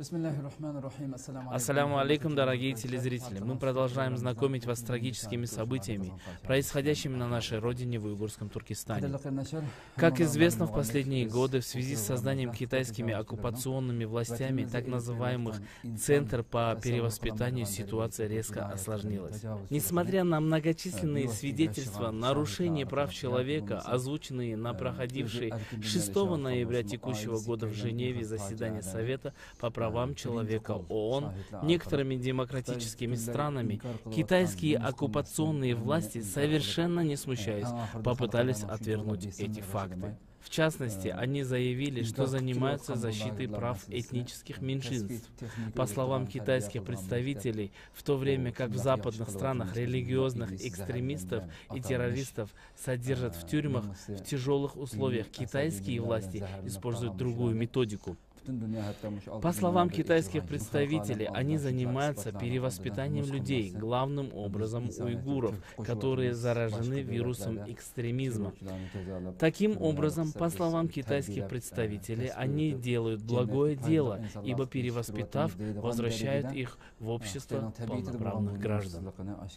Ассаляму алейкум, дорогие телезрители. Мы продолжаем знакомить вас с трагическими событиями, происходящими на нашей родине в уйгурском Туркестане. Как известно, в последние годы в связи с созданием китайскими оккупационными властями так называемых «Центр по перевоспитанию» ситуация резко осложнилась. Несмотря на многочисленные свидетельства нарушений прав человека, озвученные на проходившей 6 ноября текущего года в Женеве заседание Совета по правам человека ООН, некоторыми демократическими странами, китайские оккупационные власти, совершенно не смущаясь, попытались отвергнуть эти факты. В частности, они заявили, что занимаются защитой прав этнических меньшинств. По словам китайских представителей, в то время как в западных странах религиозных экстремистов и террористов содержат в тюрьмах в тяжелых условиях, китайские власти используют другую методику. По словам китайских представителей, они занимаются перевоспитанием людей, главным образом уйгуров, которые заражены вирусом экстремизма. Таким образом, по словам китайских представителей, они делают благое дело, ибо перевоспитав, возвращают их в общество полноправных граждан.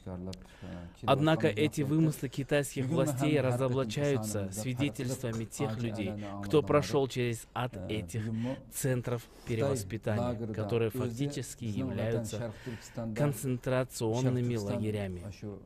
Однако эти вымыслы китайских властей разоблачаются свидетельствами тех людей, кто прошел через ад этих центров перевоспитания, которые фактически являются концентрационными лагерями.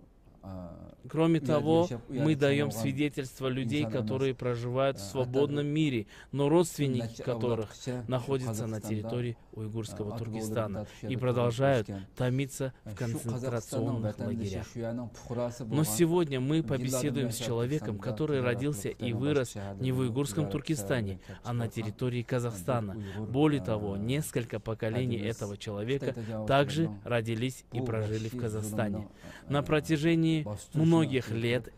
Кроме того, мы даем свидетельства людей, которые проживают в свободном мире, но родственники которых находятся на территории уйгурского Туркестана и продолжают томиться в концентрационных лагерях. Но сегодня мы побеседуем с человеком, который родился и вырос не в уйгурском Туркестане, а на территории Казахстана. Более того, несколько поколений этого человека также родились и прожили в Казахстане. На протяжении многих лет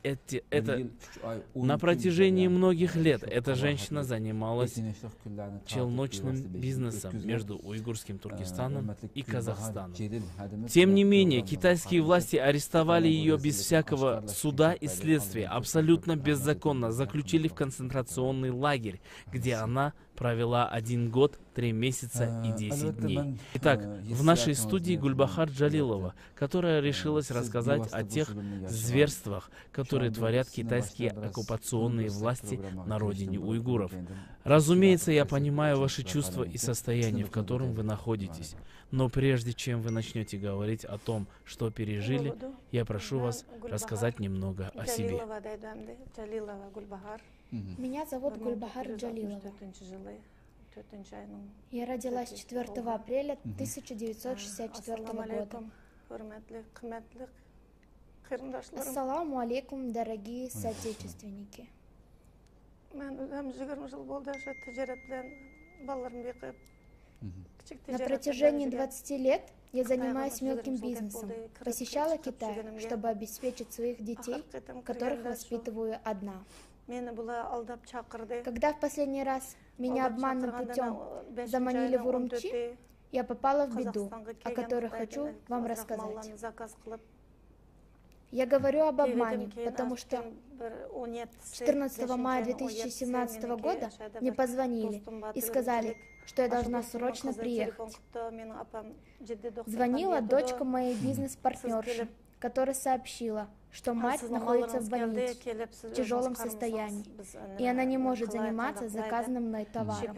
эта женщина занималась челночным бизнесом между уйгурским Туркестаном и Казахстаном. Тем не менее, китайские власти арестовали ее без всякого суда и следствия, абсолютно беззаконно заключили в концентрационный лагерь, где она провела 1 год, 3 месяца и 10 дней. Итак, в нашей студии Гульбахар Джалилова, которая решилась рассказать о тех зверствах, которые творят китайские оккупационные власти на родине уйгуров. Разумеется, я понимаю ваши чувства и состояние, в котором вы находитесь. Но прежде чем вы начнете говорить о том, что пережили, я прошу вас рассказать немного о себе. Меня зовут Гульбахар Джалилова. Я родилась 4 апреля 1964 года. Ассаламу алейкум, дорогие соотечественники. На протяжении 20 лет я занимаюсь мелким бизнесом. Посещала Китай, чтобы обеспечить своих детей, которых воспитываю одна. Когда в последний раз меня обманным путем заманили в Урумчи, я попала в беду, о которой хочу вам рассказать. Я говорю об обмане, потому что 14 мая 2017 года мне позвонили и сказали, что я должна срочно приехать. Звонила дочка моей бизнес-партнерши, которая сообщила, что мать находится в больнице в тяжелом состоянии, и она не может заниматься заказанным мной товаром.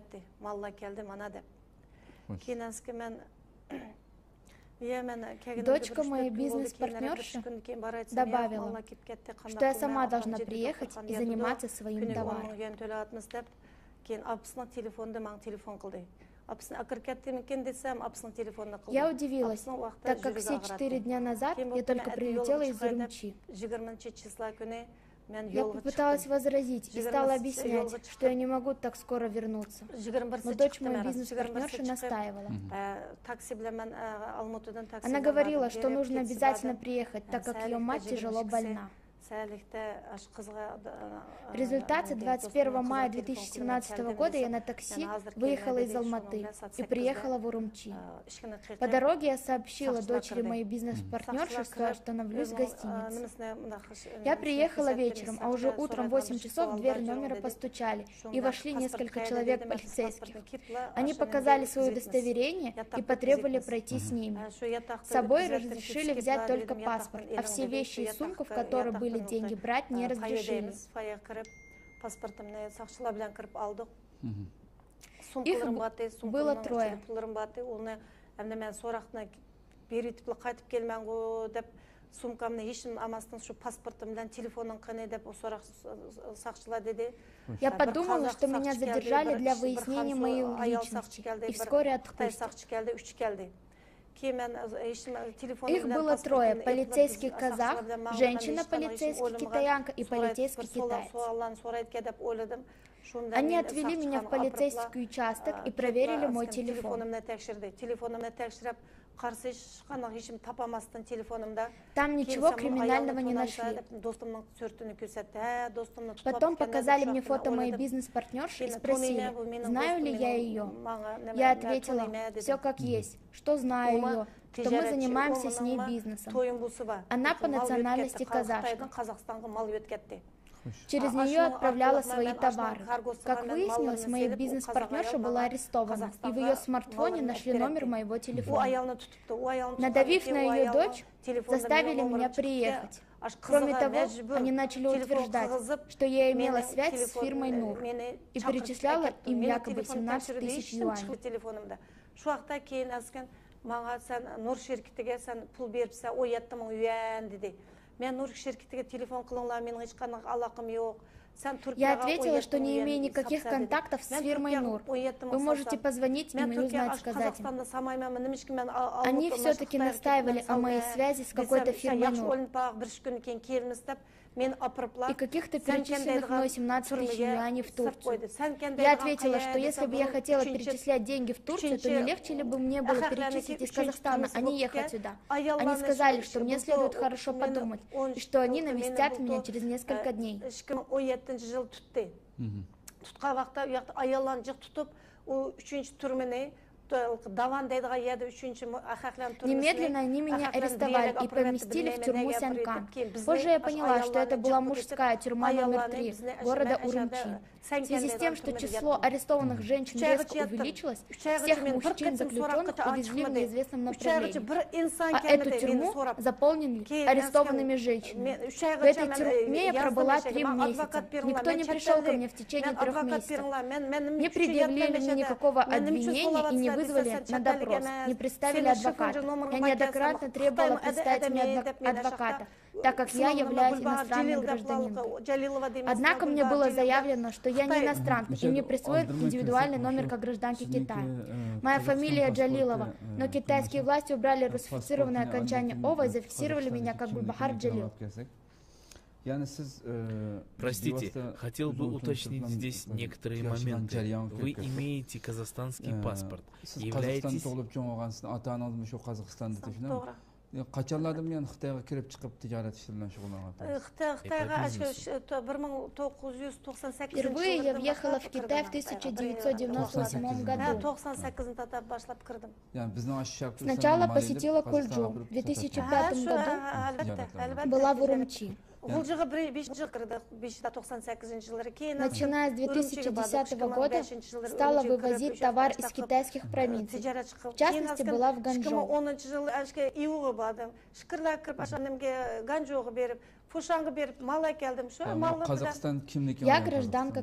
Дочка моей бизнес-партнерши добавила, что я сама должна приехать и заниматься своим товаром. Я удивилась, так как все 4 дня назад я только прилетела из Урумчи. Я попыталась возразить и стала объяснять, что я не могу так скоро вернуться. Но дочь моей бизнес-партнерши настаивала. Она говорила, что нужно обязательно приехать, так как ее мать тяжело больна. В результате 21 мая 2017 года я на такси выехала из Алматы и приехала в Урумчи. По дороге я сообщила дочери моей бизнес-партнерши, что остановлюсь в гостинице. Я приехала вечером, а уже утром в 8 часов в дверь номера постучали, и вошли несколько человек полицейских. Они показали свое удостоверение и потребовали пройти с ними. С собой разрешили взять только паспорт, а все вещи и сумку, в которой были деньги, брать не разрешили. Их было 3. Я подумала, что меня задержали для выяснения моей личности, и вскоре отпустят. Их было 3. Полицейский казах, женщина-полицейский китаянка и полицейский китаец. Они отвели меня в полицейский участок и проверили мой телефон. Там ничего криминального не нашли. Потом показали мне фото моей бизнес-партнерши и спросили, знаю ли я ее. Я ответила, все как есть, что знаю ее, что мы занимаемся с ней бизнесом. Она по национальности казашка. Через нее отправляла свои товары. Как выяснилось, моя бизнес-партнерша была арестована, и в ее смартфоне нашли номер моего телефона. Надавив на ее дочь, заставили меня приехать. Кроме того, они начали утверждать, что я имела связь с фирмой Нур и перечисляла им якобы 17 тысяч юаней. Я ответила, что не имею никаких контактов с фирмой Нур. Вы можете позвонить им и узнать, сказать им. Они все-таки настаивали о моей связи с какой-то фирмой Нур. И каких-то перечисленных мной 17 тысяч юаней в Турцию. Я ответила, что если бы я хотела перечислять деньги в Турцию, то не легче ли бы мне было перечислить из Казахстана, а не ехать сюда. Они сказали, что мне следует хорошо подумать, и что они навестят меня через несколько дней. Немедленно они меня арестовали и поместили в тюрьму Сянкан. Позже я поняла, что это была мужская тюрьма номер 3 города Урумчи. В связи с тем, что число арестованных женщин резко увеличилось, всех мужчин-заключенных увезли в неизвестном направлении. А эту тюрьму заполнили арестованными женщинами. В этой тюрьме я пробыла 3 месяца. Никто не пришел ко мне в течение 3 месяцев. Не предъявили мне никакого обвинения и не вызвали на допрос, не представили адвоката. Я неоднократно требовала представить мне адвоката, так как я являюсь иностранным гражданином. Однако мне было заявлено, что я не иностранка, и мне присвоят индивидуальный номер как гражданки Китая. Моя фамилия Джалилова, но китайские власти убрали русифицированное окончание «ова» и зафиксировали меня как Гульбахар Джалил. Простите, хотел бы уточнить здесь некоторые моменты. Вы имеете казахстанский паспорт, являетесь... Qachonlardan men Xitoyga kirib chiqib tijorat ishi bilan shug'ullangan? Впервые я въехала в Китай в 1998 году. Сначала посетила Кульджу. В 2005 году была в Урумчи. Начиная с 2010 года стала вывозить товар из китайских провинций. В частности, была в Ганчжоу. Я гражданка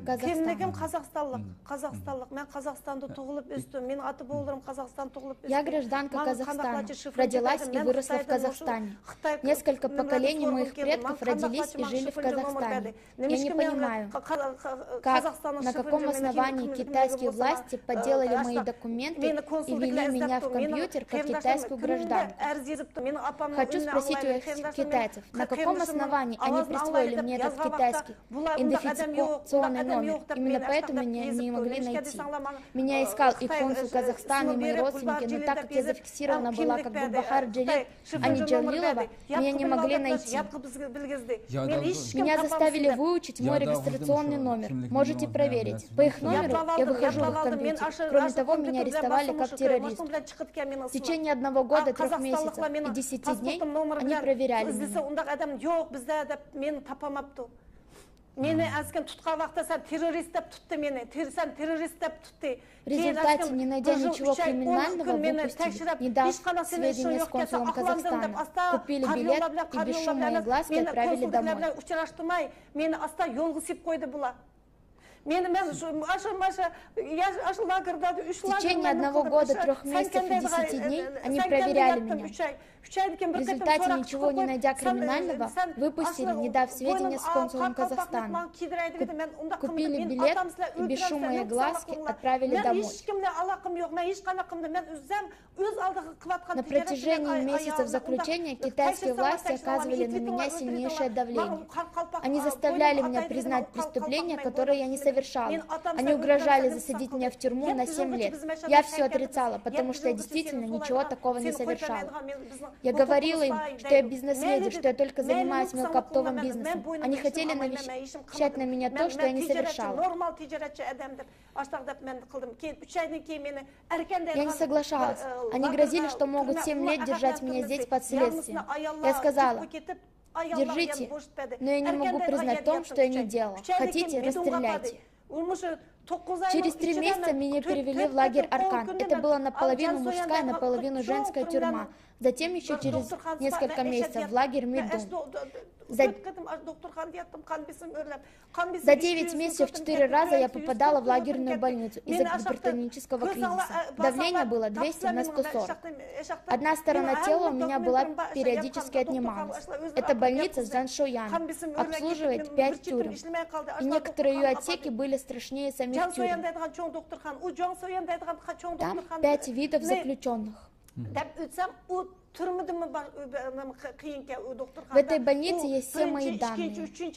Казахстана. Я гражданка Казахстана. Родилась и выросла в Казахстане. Несколько поколений моих предков родились и жили в Казахстане. Я не понимаю, как, на каком основании китайские власти подделали мои документы и ввели меня в компьютер как китайскую гражданку. Хочу спросить у этих китайцев, на каком основании основании они присвоили мне этот китайский идентификационный номер. Именно поэтому меня не могли найти. Меня искал и консул Казахстана, и мои родственники, но так как я зафиксирована была как Гульбахар Джалил, а не Джалилова, меня не могли найти. Меня заставили выучить мой регистрационный номер. Можете проверить. По их номеру я выхожу в их компьютер. Кроме того, меня арестовали как террорист. В течение 1 года, 3 месяцев и 10 дней они проверяли меня. Мені әзкен тұтқан вақта сән террорист деп тұтты мені, сән террорист деп тұтты. В результате, не найдя ничего криминального, выпустили, не дав сведения с консулом Казахстана, купили билет и без шума и глазки отправили домой. В течение 1 года, 3 месяцев и 10 дней они проверяли меня. В результате, ничего не найдя криминального, выпустили, не дав сведения с консулом Казахстана. Купили билет и без шума и глазки отправили домой. На протяжении месяцев заключения китайские власти оказывали на меня сильнейшее давление. Они заставляли меня признать преступления, которые я не совершала. Они угрожали засадить меня в тюрьму на 7 лет. Я все отрицала, потому что я действительно ничего такого не совершала. Я говорила им, что я бизнес-леди, что я только занимаюсь мелкооптовым бизнесом. Они хотели навещать на меня то, что я не совершала. Я не соглашалась. Они грозили, что могут 7 лет держать меня здесь под следствием. Я сказала: держите, но я не могу признать то, что я не делала. Хотите, расстреляйте. Через 3 месяца меня перевели в лагерь Аркан. Это была наполовину мужская, наполовину женская тюрьма. Затем еще через несколько месяцев в лагерь Медун. За 9 месяцев 4 раза я попадала в лагерную больницу из-за гипертонического кризиса. Давление было 200 на 140. Одна сторона тела у меня была периодически отнималась. Эта больница Заншоян обслуживает 5 тюрем. И некоторые ее отсеки были страшнее самих тюрем. Там 5 видов заключенных. В этой больнице есть все мои данные.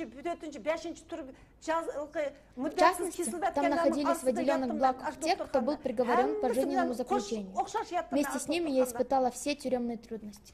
В частности, там находились в отделенных блоках те, кто был приговорен к пожизненному заключению. Вместе с ними я испытала все тюремные трудности.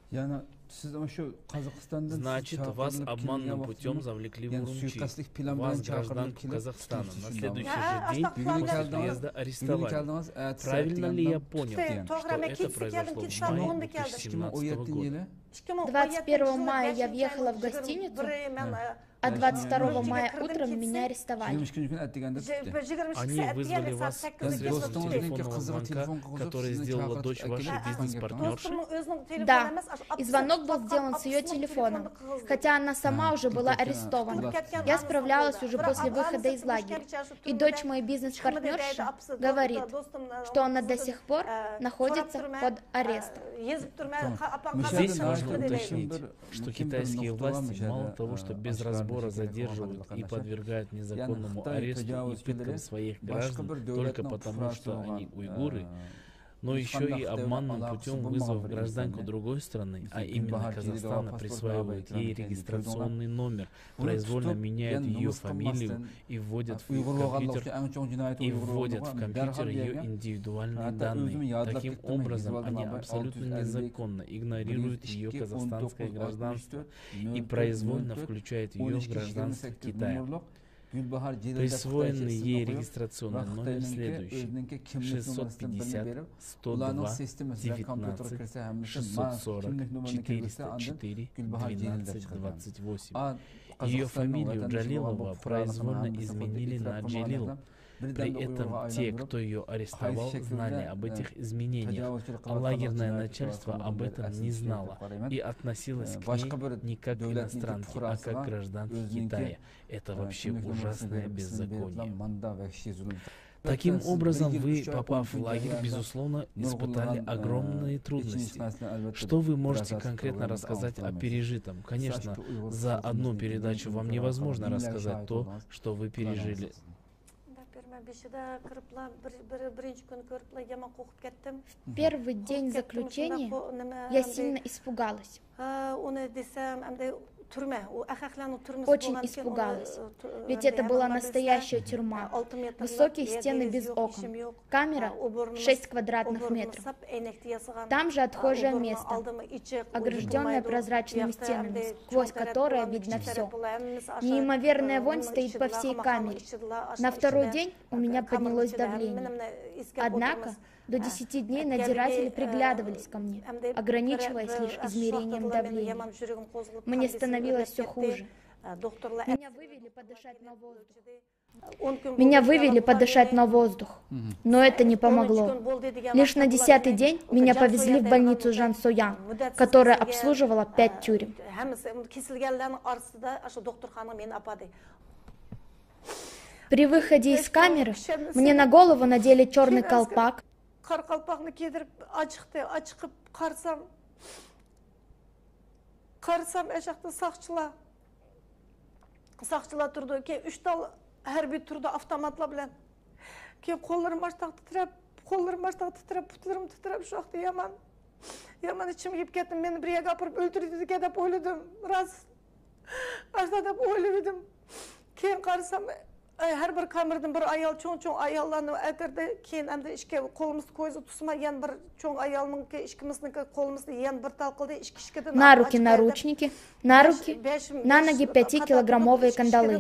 Значит, вас обманным путем завлекли в Урумчи. Вас, гражданку Казахстана, на следующий же день после приезда арестовали. Правильно ли я понял, что это произошло в мае 2017 года? 21 мая я въехала в гостиницу, а 22 мая утром меня арестовали. Они вызвали вас посредством телефонного звонка, который сделала дочь вашей бизнес-партнерши? Да, и звонок был сделан с ее телефона, хотя она сама уже была арестована. Я справлялась уже после выхода из лагеря. И дочь моей бизнес-партнерши говорит, что она до сих пор находится под арестом. Здесь важно уточнить, что китайские власти мало того, что без разбора задерживают и подвергают незаконному аресту и пыткам своих граждан только потому, что они уйгуры, но еще и обманным путем, вызвав гражданку другой страны, а именно Казахстана, присваивают ей регистрационный номер, произвольно меняют ее фамилию и вводят в компьютер ее индивидуальные данные. Таким образом, они абсолютно незаконно игнорируют ее казахстанское гражданство и произвольно включают ее в гражданство Китая. Присвоенный ей регистрационный номер следующий: 650 102 19 640 404 12 28. Ее фамилию Джалилова произвольно изменили на Джалил. При этом те, кто ее арестовал, знали об этих изменениях, а лагерное начальство об этом не знало и относилось к ней не как к иностранке, а как к гражданке Китая. Это вообще ужасное беззаконие. Таким образом, вы, попав в лагерь, безусловно, испытали огромные трудности. Что вы можете конкретно рассказать о пережитом? Конечно, за одну передачу вам невозможно рассказать то, что вы пережили. В первый день заключения я сильно испугалась. Очень испугалась, ведь это была настоящая тюрьма. Высокие стены без окон, камера 6 квадратных метров. Там же отхожее место, огражденное прозрачными стенами, сквозь которое видно все. Неимоверная вонь стоит по всей камере. На второй день у меня поднялось давление. Однако до 10 дней надзиратели приглядывались ко мне, ограничиваясь лишь измерением давления. Мне становилось все хуже. Меня вывели подышать на воздух. Но это не помогло. Лишь на 10-й день меня повезли в больницу Жансоян, которая обслуживала 5 тюрем. При выходе из камеры мне на голову надели черный колпак. Сақчылар тұрды, кен 3 тал әрбір тұрды автоматла білен. Кен қолырым аштақ тітреп, пұтларым тітреп, шақты яман. Яман ішім кеп кеттім, мені бір егі апырып өлтірді деп ойлыдым. Раз, ашта деп ойлыдым. Кен қарысам, әрбір камердің бір аял, чоң аялланы әкірді. Кен әмді ішке қолымызды көзі тұсыма, ен бір чоң аялының ішкіміздің қолымызды ен бір талқылды, на руки наручники, на руки, на ноги 5-килограммовые кандалы.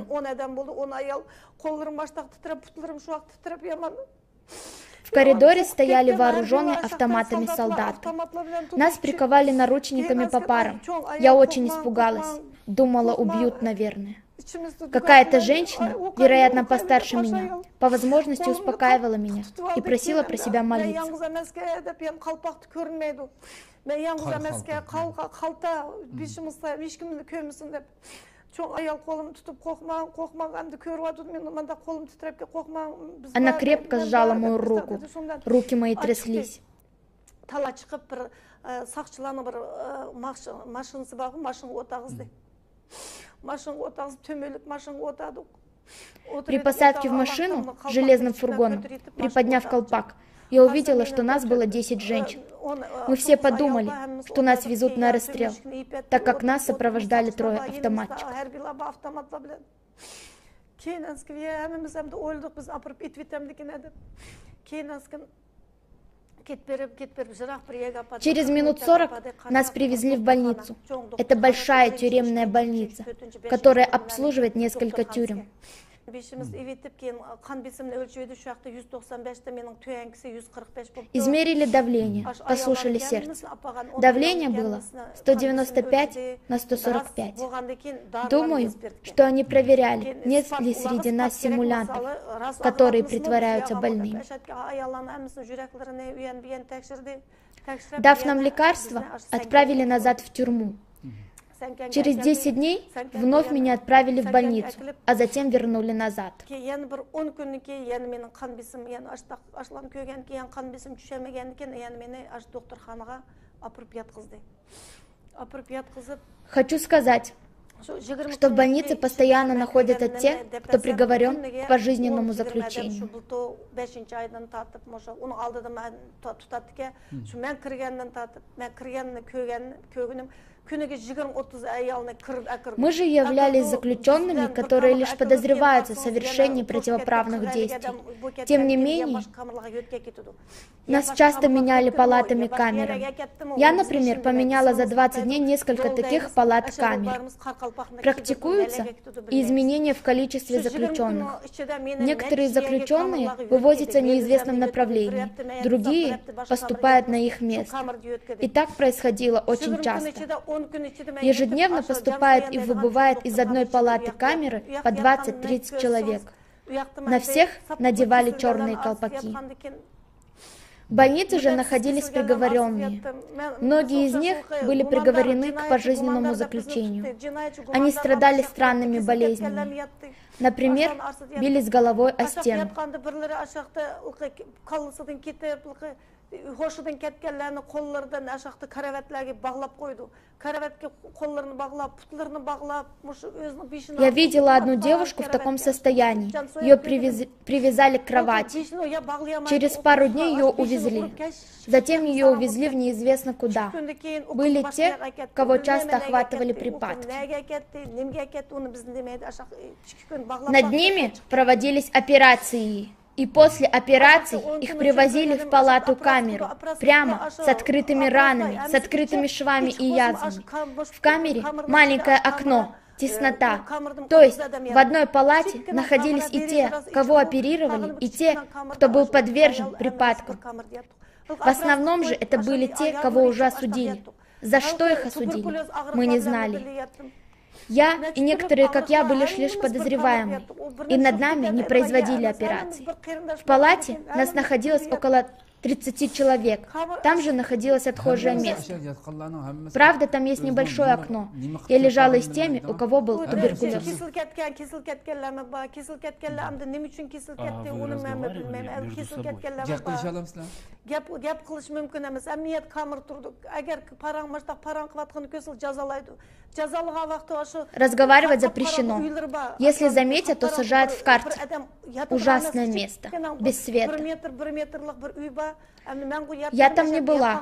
В коридоре стояли вооруженные автоматами солдаты. Нас приковали наручниками по парам. Я очень испугалась. Думала, убьют, наверное. Какая-то женщина, вероятно, постарше меня, по возможности успокаивала меня и просила про себя молиться. Она крепко сжала мою руку. Руки мои тряслись. При посадке в машину железным фургоном, приподняв колпак, я увидела, что нас было 10 женщин. Мы все подумали, что нас везут на расстрел, так как нас сопровождали 3 автоматчиков. Через минут 40 нас привезли в больницу. Это большая тюремная больница, которая обслуживает несколько тюрем. Измерили давление, послушали сердце. Давление было 195 на 145. Думаю, что они проверяли, нет ли среди нас симулянтов, которые притворяются больными. Дав нам лекарства, отправили назад в тюрьму. Через 10 дней вновь меня отправили в больницу, а затем вернули назад. Хочу сказать, что в больнице постоянно находятся те, кто приговорен к пожизненному заключению. Мы же являлись заключенными, которые лишь подозреваются в совершении противоправных действий. Тем не менее, нас часто меняли палатами камерами. Я, например, поменяла за 20 дней несколько таких палат камер. Практикуются и изменения в количестве заключенных. Некоторые заключенные вывозятся в неизвестном направлении, другие поступают на их место. И так происходило очень часто. Ежедневно поступает и выбывает из одной палаты камеры по 20-30 человек. На всех надевали черные колпаки. В больнице же находились приговоренные. Многие из них были приговорены к пожизненному заключению. Они страдали странными болезнями. Например, бились головой о стену. Hoşudan ketkenlerini kollardan aşağı karavatlarga bağlap koydu. Karavatga kollarını bağlap, putlarını bağlap, özünü бишini. Я видела одну девушку в таком состоянии. Ее привязали к кровати. Через пару дней ее увезли. Затем ее увезли в неизвестно куда. Были те, кого часто охватывали припадки. Над ними проводились операции. И после операций их привозили в палату-камеру, прямо с открытыми ранами, с открытыми швами и язвами. В камере маленькое окно, теснота. То есть в одной палате находились и те, кого оперировали, и те, кто был подвержен припадкам. В основном же это были те, кого уже осудили. За что их осудили, мы не знали. Я и некоторые, как я, были лишь подозреваемыми, и над нами не производили операции. В палате нас находилось около 30 человек. Там же находилось отхожее место. Правда, там есть небольшое окно. Я лежала и с теми, у кого был туберкулез. Разговаривать запрещено. Если заметят, то сажают в карцер. Ужасное место, без света. Я там не была,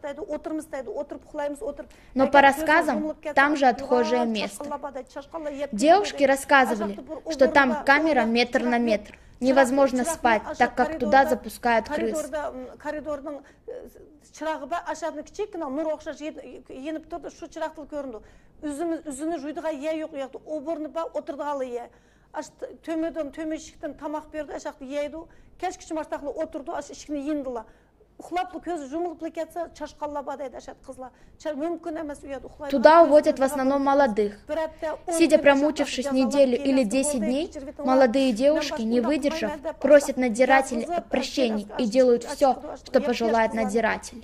но по рассказам, там же отхожее место. Девушки рассказывали, что там камера метр на метр. Невозможно спать, так как туда запускают крыс. Туда уводят в основном молодых. Сидя промучившись неделю или 10 дней, молодые девушки, не выдержав, просят надзирателя о прощении и делают все, что пожелает надзиратель.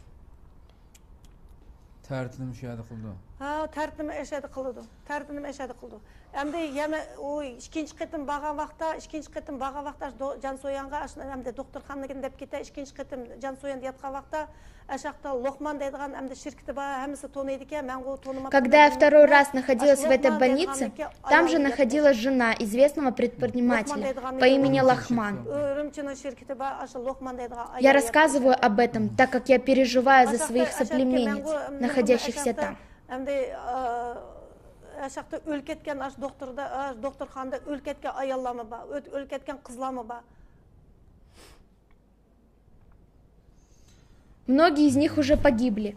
Әмді яны ikkinchi qitim баған vaqta жан соянға әмді докторханадан деп кете ikkinchi qitim жан соян ятқан вақта ашақта Лохман дейдіған әмді ширкеті ба әмісі тонайды екен мен ол тонымап. Когда я второй раз находилась в этой больнице, там же находилась жена известного предпринимателя по имени Лохман. Я рассказываю об этом, так как я переживаю за своих соплеменниц, находящихся там. Ашақта өлкеткен докторханда өлкеткен аялламы ба, өлкеткен қызламы ба. Многие из них уже погибли.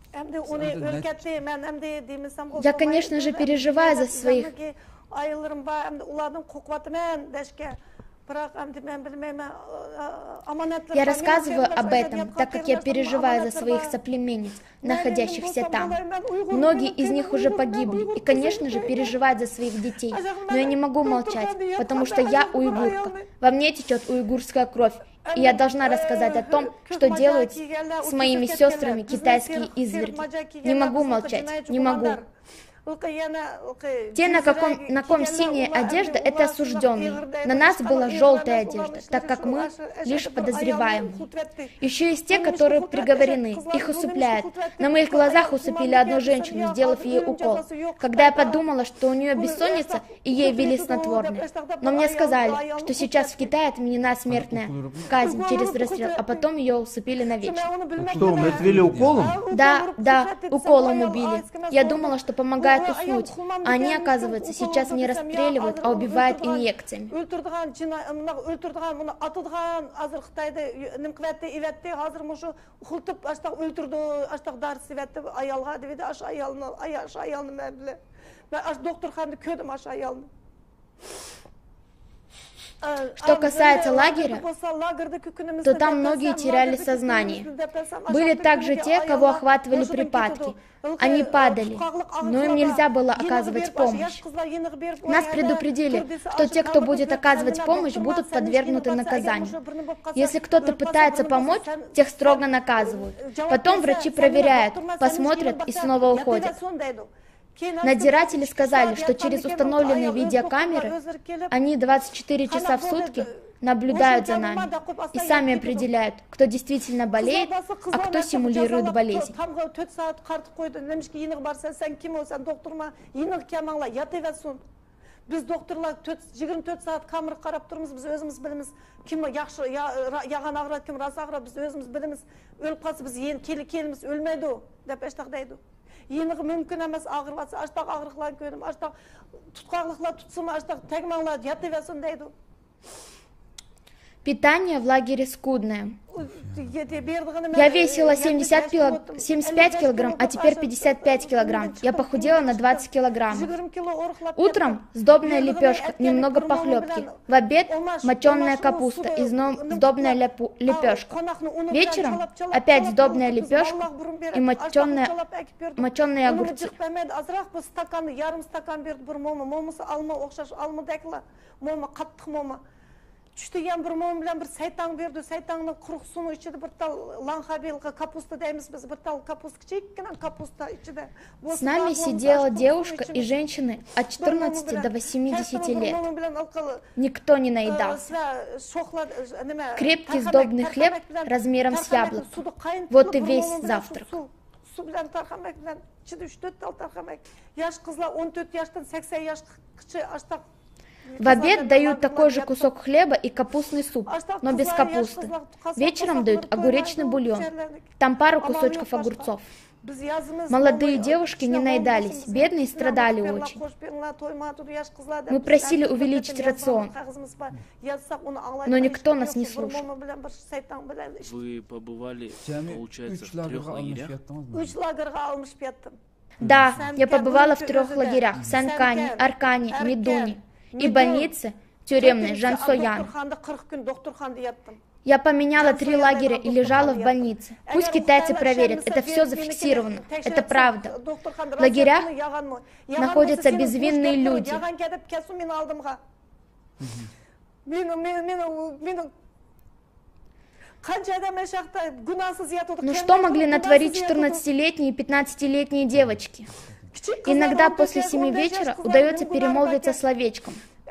Я, конечно же, переживаю за своих. Я рассказываю об этом, так как я переживаю за своих соплеменниц, находящихся там. Многие из них уже погибли и, конечно же, переживают за своих детей. Но я не могу молчать, потому что я уйгурка. Во мне течет уйгурская кровь, и я должна рассказать о том, что делают с моими сестрами китайские изверги. Не могу молчать, не могу. Те, на ком синяя одежда, это осужденные. На нас была желтая одежда, так как мы лишь подозреваемые. Еще есть те, которые приговорены, их усыпляют. На моих глазах усыпили одну женщину, сделав ей укол. Когда я подумала, что у нее бессонница, и ей ввели снотворное. Но мне сказали, что сейчас в Китае отменена смертная казнь через расстрел, а потом ее усыпили навечно. Что, умертвили уколом? Да, уколом убили. Я думала, что помогает уснуть, а они, оказывается, сейчас не расстреливают, а убивают инъекциями. Что касается лагеря, то там многие теряли сознание. Были также те, кого охватывали припадки. Они падали, но им нельзя было оказывать помощь. Нас предупредили, что те, кто будет оказывать помощь, будут подвергнуты наказанию. Если кто-то пытается помочь, тех строго наказывают. Потом врачи проверяют, посмотрят и снова уходят. Надзиратели сказали, что через установленные видеокамеры они 24 часа в сутки наблюдают за нами и сами определяют, кто действительно болеет, а кто симулирует болезнь. Biz doktorlar 24 saat kamera qarab turmiz, biz özümüz bilimiz. Kim yaxşı, yagan ağrıt, kim ras ağrıt, biz özümüz bilimiz. Ölüp qalsa biz kelimiz ölmeydi o, dep eştaq deydi. Yeniği mümkün emas ağrı batsa, aştaq ağrıqlar görüm, aştaq tutqaqlıqlar tutsın, aştaq tegmanlar yatıversin deydi. Питание в лагере скудное. Я весила 75 килограмм, а теперь 55 килограмм. Я похудела на 20 килограмм. Утром сдобная лепешка, немного похлебки. В обед моченая капуста и сдобная лепешка. Вечером опять сдобная лепешка и моченые огурцы. Түштеген бір момын білен бір сайтаң берді, сайтаңның құрық суны ішеді, бір тал ланхабелға капуста дейміз біз, бір тал капуст, кішеккенен капуста ішеді. С нами сидела девушка и женщины от 14 до 80 лет. Никто не наедался. Крепкий сдобный хлеб размером с яблоко. Вот и весь завтрак. В обед дают такой же кусок хлеба и капустный суп, но без капусты. Вечером дают огуречный бульон. Там пару кусочков огурцов. Молодые девушки не наедались, бедные страдали очень. Мы просили увеличить рацион, но никто нас не слушал. Вы побывали, получается, в 3 лагерях? Да, я побывала в 3 лагерях: Санкане, Аркане, Медуне и больнице тюремной Жансоян. Я поменяла 3 лагеря и лежала в больнице. Пусть китайцы проверят, это все зафиксировано, это правда. В лагерях находятся безвинные люди. Ну что могли натворить 14-летние и 15-летние девочки? Иногда после 7 вечера удается перемолвиться словечком.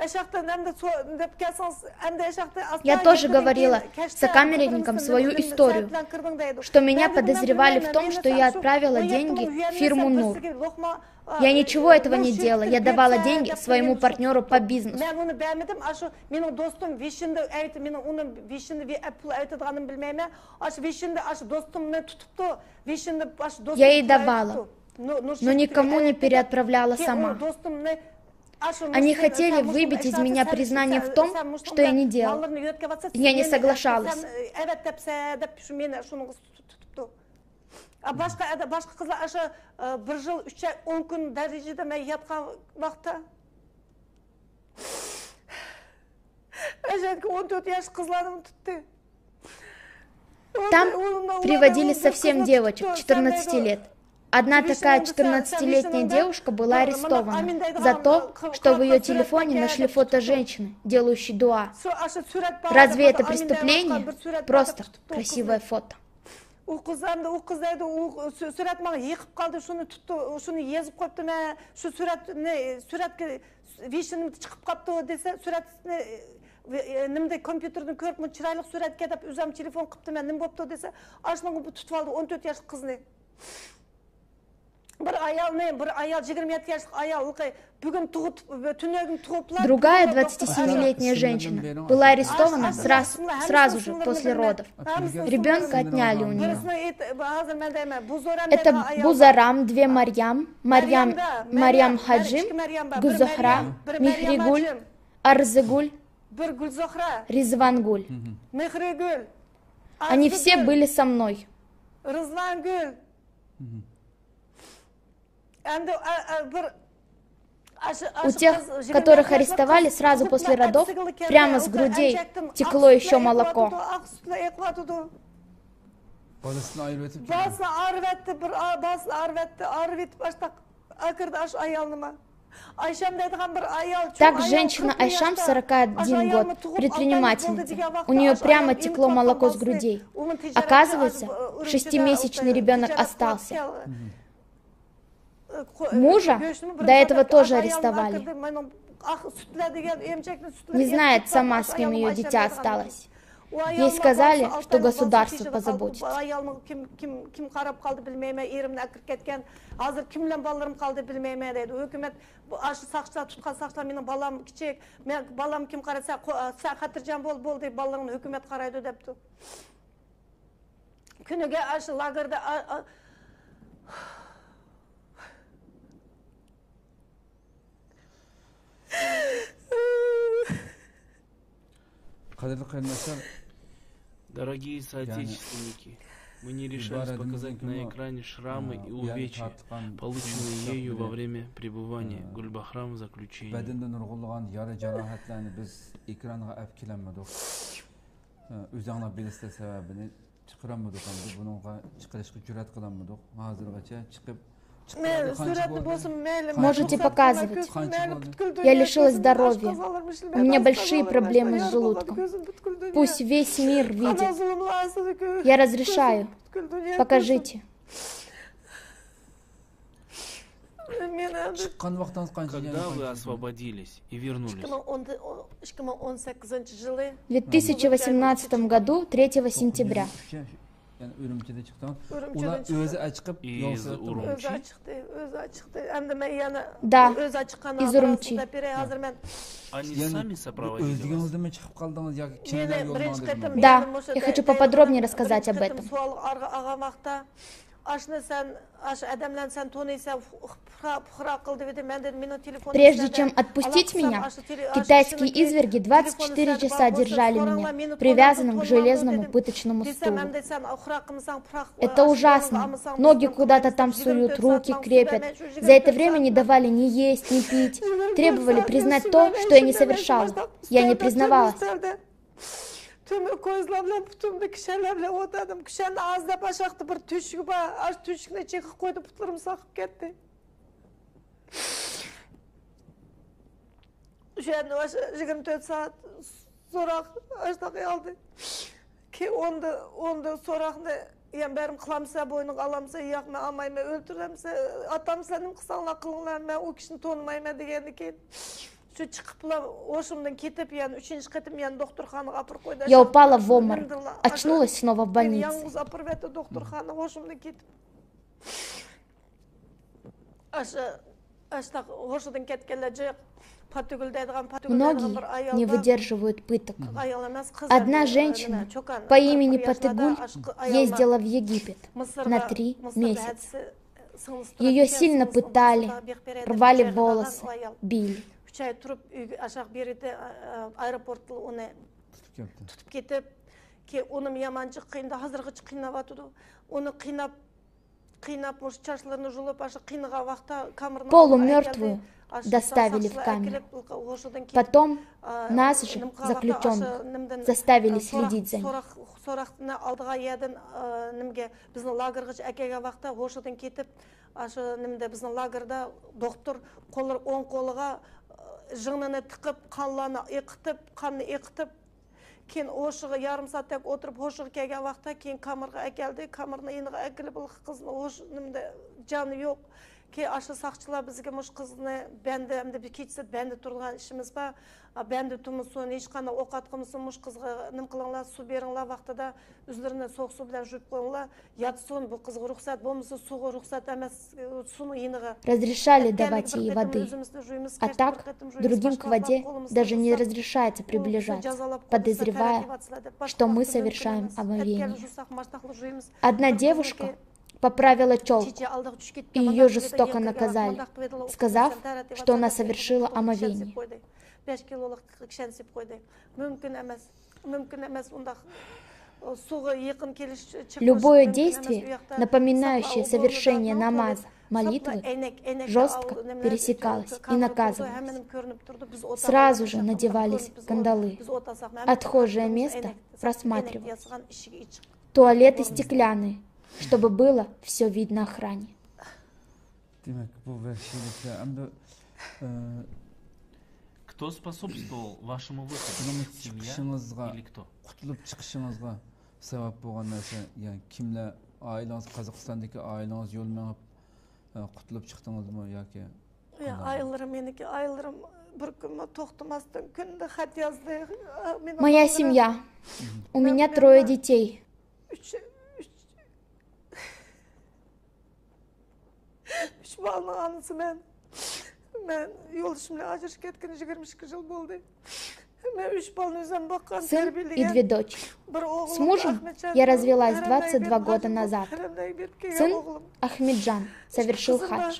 Я тоже говорила сокамерникам свою историю, что меня подозревали в том, что я отправила деньги в фирму НУР. Я ничего этого не делала, я давала деньги своему партнеру по бизнесу. Я ей давала, но никому не переотправляла сама. Они хотели выбить из меня признание в том, что я не делала. Я не соглашалась. Там приводили совсем девочек, 14 лет. Одна такая 14-летняя девушка была арестована за то, что в ее телефоне нашли фото женщины, делающей дуа. Разве это преступление? Просто красивое фото. Немде компьютерден көріп, мен чырайлық суретке деп үзем телефон қыпты, мен нем бопты десе, ашылыңғы бұл тұтып алды 14 яшық қызны. Другая 27-летняя женщина была арестована сразу же после родов. Ребенка отняли у нее. Это Бузарам, 2 Марьям, Марьям Хаджим, Гузохра, Михригуль, Арзыгуль, Ризвангуль. Они все были со мной. У тех, которых арестовали сразу после родов, прямо с грудей текло еще молоко. Так женщина Айшам, 41 год, предпринимательница. У нее прямо текло молоко с грудей. Оказывается, 6-месячный ребенок остался. Мужа до этого тоже арестовали. Не знает сама, с кем ее дитя осталось. Ей сказали, что государство позаботится. Kim qarab qaldı bilmeyme, erimle akırıp ketken, hazır kimle ballarım kaldı bilmeyme dedi. Hükümet aşı sakçılar tutkan sakçılar benim balam küçük, balam kim qarasa sen hatırcan bol deyip ballarını hükümet qaraydı depti. Günüge aşı lagerda Qadrli qarindoshlar, Дорогие соотечественники, мы не решались показать на экране шрамы и увечья, полученные ею во время пребывания Гульбахрам в заключении. Bedende nurgulluğan yara jarohatlarni biz ekranga olib kelamadik. O'zinglar bilishlar sababini chiqaramadik hamda bunga chiqarishga jur'at qilamadik. Hozirgacha chiqib Можете показывать. Я лишилась здоровья. У меня большие проблемы с желудком. Пусть весь мир видит. Я разрешаю. Покажите. Когда вы освободились и вернулись? В 2018 году, 3 сентября. Да, из Урумчи. Они сами сопроводили вас? Да, я хочу поподробнее рассказать об этом. Прежде чем отпустить меня, китайские изверги 24 часа держали меня, привязанным к железному пыточному стулу. Это ужасно. Ноги куда-то там суют, руки крепят. За это время не давали ни есть, ни пить. Требовали признать то, что я не совершала. Я не признавалась. Tüm gözlemle, bütün de kişilerle otadım. Kişinin ağzına başaktı bir tüşük var. Aç tüşükle çekip koydu, putlarım sakıp gitti. Şu an 24 saat sorak açtaki aldı. Ki onda sorakını yani benim kılamsa boynunu alamsa yakma amayma öldüremse atam senin kısanla kılınlar ben o kişini tanımayma degeni ki. Şu çıkıpla hoşumdan кетип, yani 3-cü qetim yani doktorxanaga apırıp koydu. Я упала в обморок, очнулась снова в больнице. Yalnız apırıp etti doktorxana hoşumdan ketip. Aştaq hoşudan ketkenler Многие не выдерживают пыток. Одна женщина по имени Патыгуль ездила в Египет на 3 месяца. Ее сильно пытали, рвали волосы, били. 3 ay turup aşağı beride aeroportda onu tutup ketip ki onun yamançı kıyında hazırgıç kıynavatdı. Onu kıynap muş çarşılarını julup aşı kıynağa vaqta kamerına полумертвую доставили в камеру. Потом нас же, заключенных, заставили следить за ним. Soraqtını aldığa yerden nimge bizning lagerga akaga vaqta hoşudan ketip aşı nimde bizning lagerda doktor qo'llar o'ng qo'liga jığnını tıkıp kanlarını eqitip kanını eqitip keyin o'shiga yarım saatdak o'tirib ho'shiga kelgan vaqtda keyin kamerga akeldi kamerni iniga akilib qizni o'sh nimda joni yo'q ki aşı saqchilar bizga mush qizni bende hamda bir kechsa bende turgan ishimiz bor bende tumusun hech qanday ovqat qilmasin mush qizga nim qilinglar suv beringlar vaqtida o'zlarini so'q suv bilan yuvib qo'yinglar yatsin bu qizga ruxsat bo'lmasa suvga ruxsat emas suvni iniga Разрешали давать ей воды, а так другим к воде даже не разрешается приближаться, подозревая, что мы совершаем омовение. Одна девушка поправила челку, и ее жестоко наказали, сказав, что она совершила омовение. Любое действие, напоминающее совершение намаза, молитвы, жестко пересекалось и наказывалось. Сразу же надевались кандалы. Отхожее место просматривалось. Туалеты стеклянные, чтобы было все видно охране. Кто способствовал вашему выходу? Семья или кто? Qutulib chiqishingizga sabab bo'lgan narsa, ya'ni kimlar oilangiz Qozog'istondagi oilangiz yo'l mengib qutulib chiqdingizmi yoki? Ayılırım meniki ayılırım Моя семья. У меня 3 детей. Сын и 2 дочери. С мужем я развелась 22 года назад. Сын Ахмеджан совершил хадж.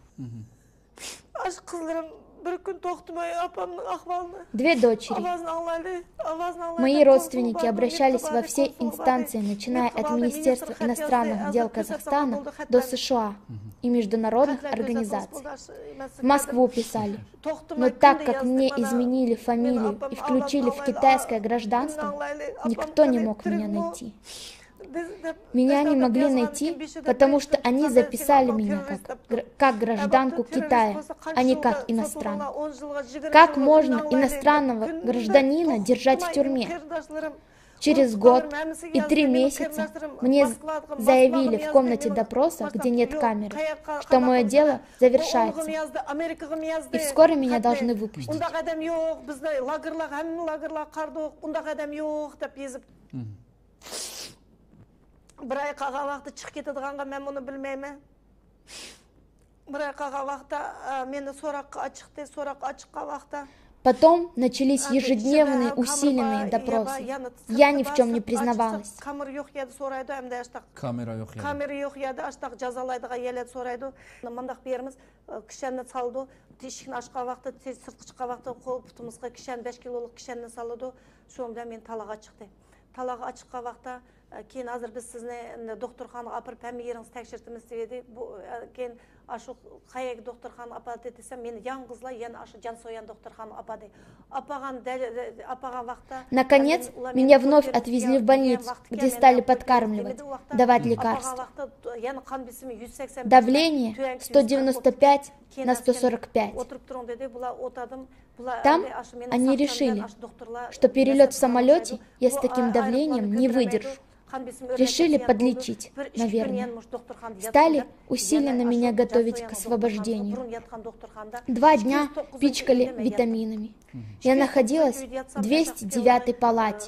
2 дочери. Мои родственники обращались во все инстанции, начиная от Министерства иностранных дел Казахстана до США и международных организаций. В Москву писали. Но так как мне изменили фамилию и включили в китайское гражданство, никто не мог меня найти. Меня не могли найти, потому что они записали меня как гражданку Китая, а не как иностранку. Как можно иностранного гражданина держать в тюрьме? Через год и 3 месяца мне заявили в комнате допроса, где нет камеры, что мое дело завершается, и вскоре меня должны выпустить. Bir ay қалған уақытта шығып кетедіғанға мен мұны білмеймін. Bir ay қалған уақытта мені сораққа ашыққан уақытта. Потом начались ежедневные усиленные допросы. Я ни в чем не признавалась. Камера жоқ еді сорайды, әмді аштақ. Камера жоқ еді. Камера жоқ еді, аштақ жазалайдыға елет сорайды. Мандақ беріміз кішенні салды. Тешікін ашқан уақытта, сыртқы шыққан уақытта қол пұтымызға кішен 5 килолық кішенні салды. Соңында мен талаға шықты. Талаға ашыққан уақытта кейін азыр біз сізне докторханаға апарып пәмегеріңіз тәкшіртіміз деді. Кейін ашу қаяғы докторхана апады десем, мені яңғызла, яны ашу Жансоян докторхана апады. Апаған вақытта... Наконец, меня вновь отвезли в больницу, где стали подкармливать, давать лекарства. Давление 195 на 145. Там они решили, что перелет в самолете я с таким давлением не выдержу. Решили подлечить, наверное. Стали усиленно меня готовить к освобождению. 2 дня пичкали витаминами. Я находилась в 209-й палате.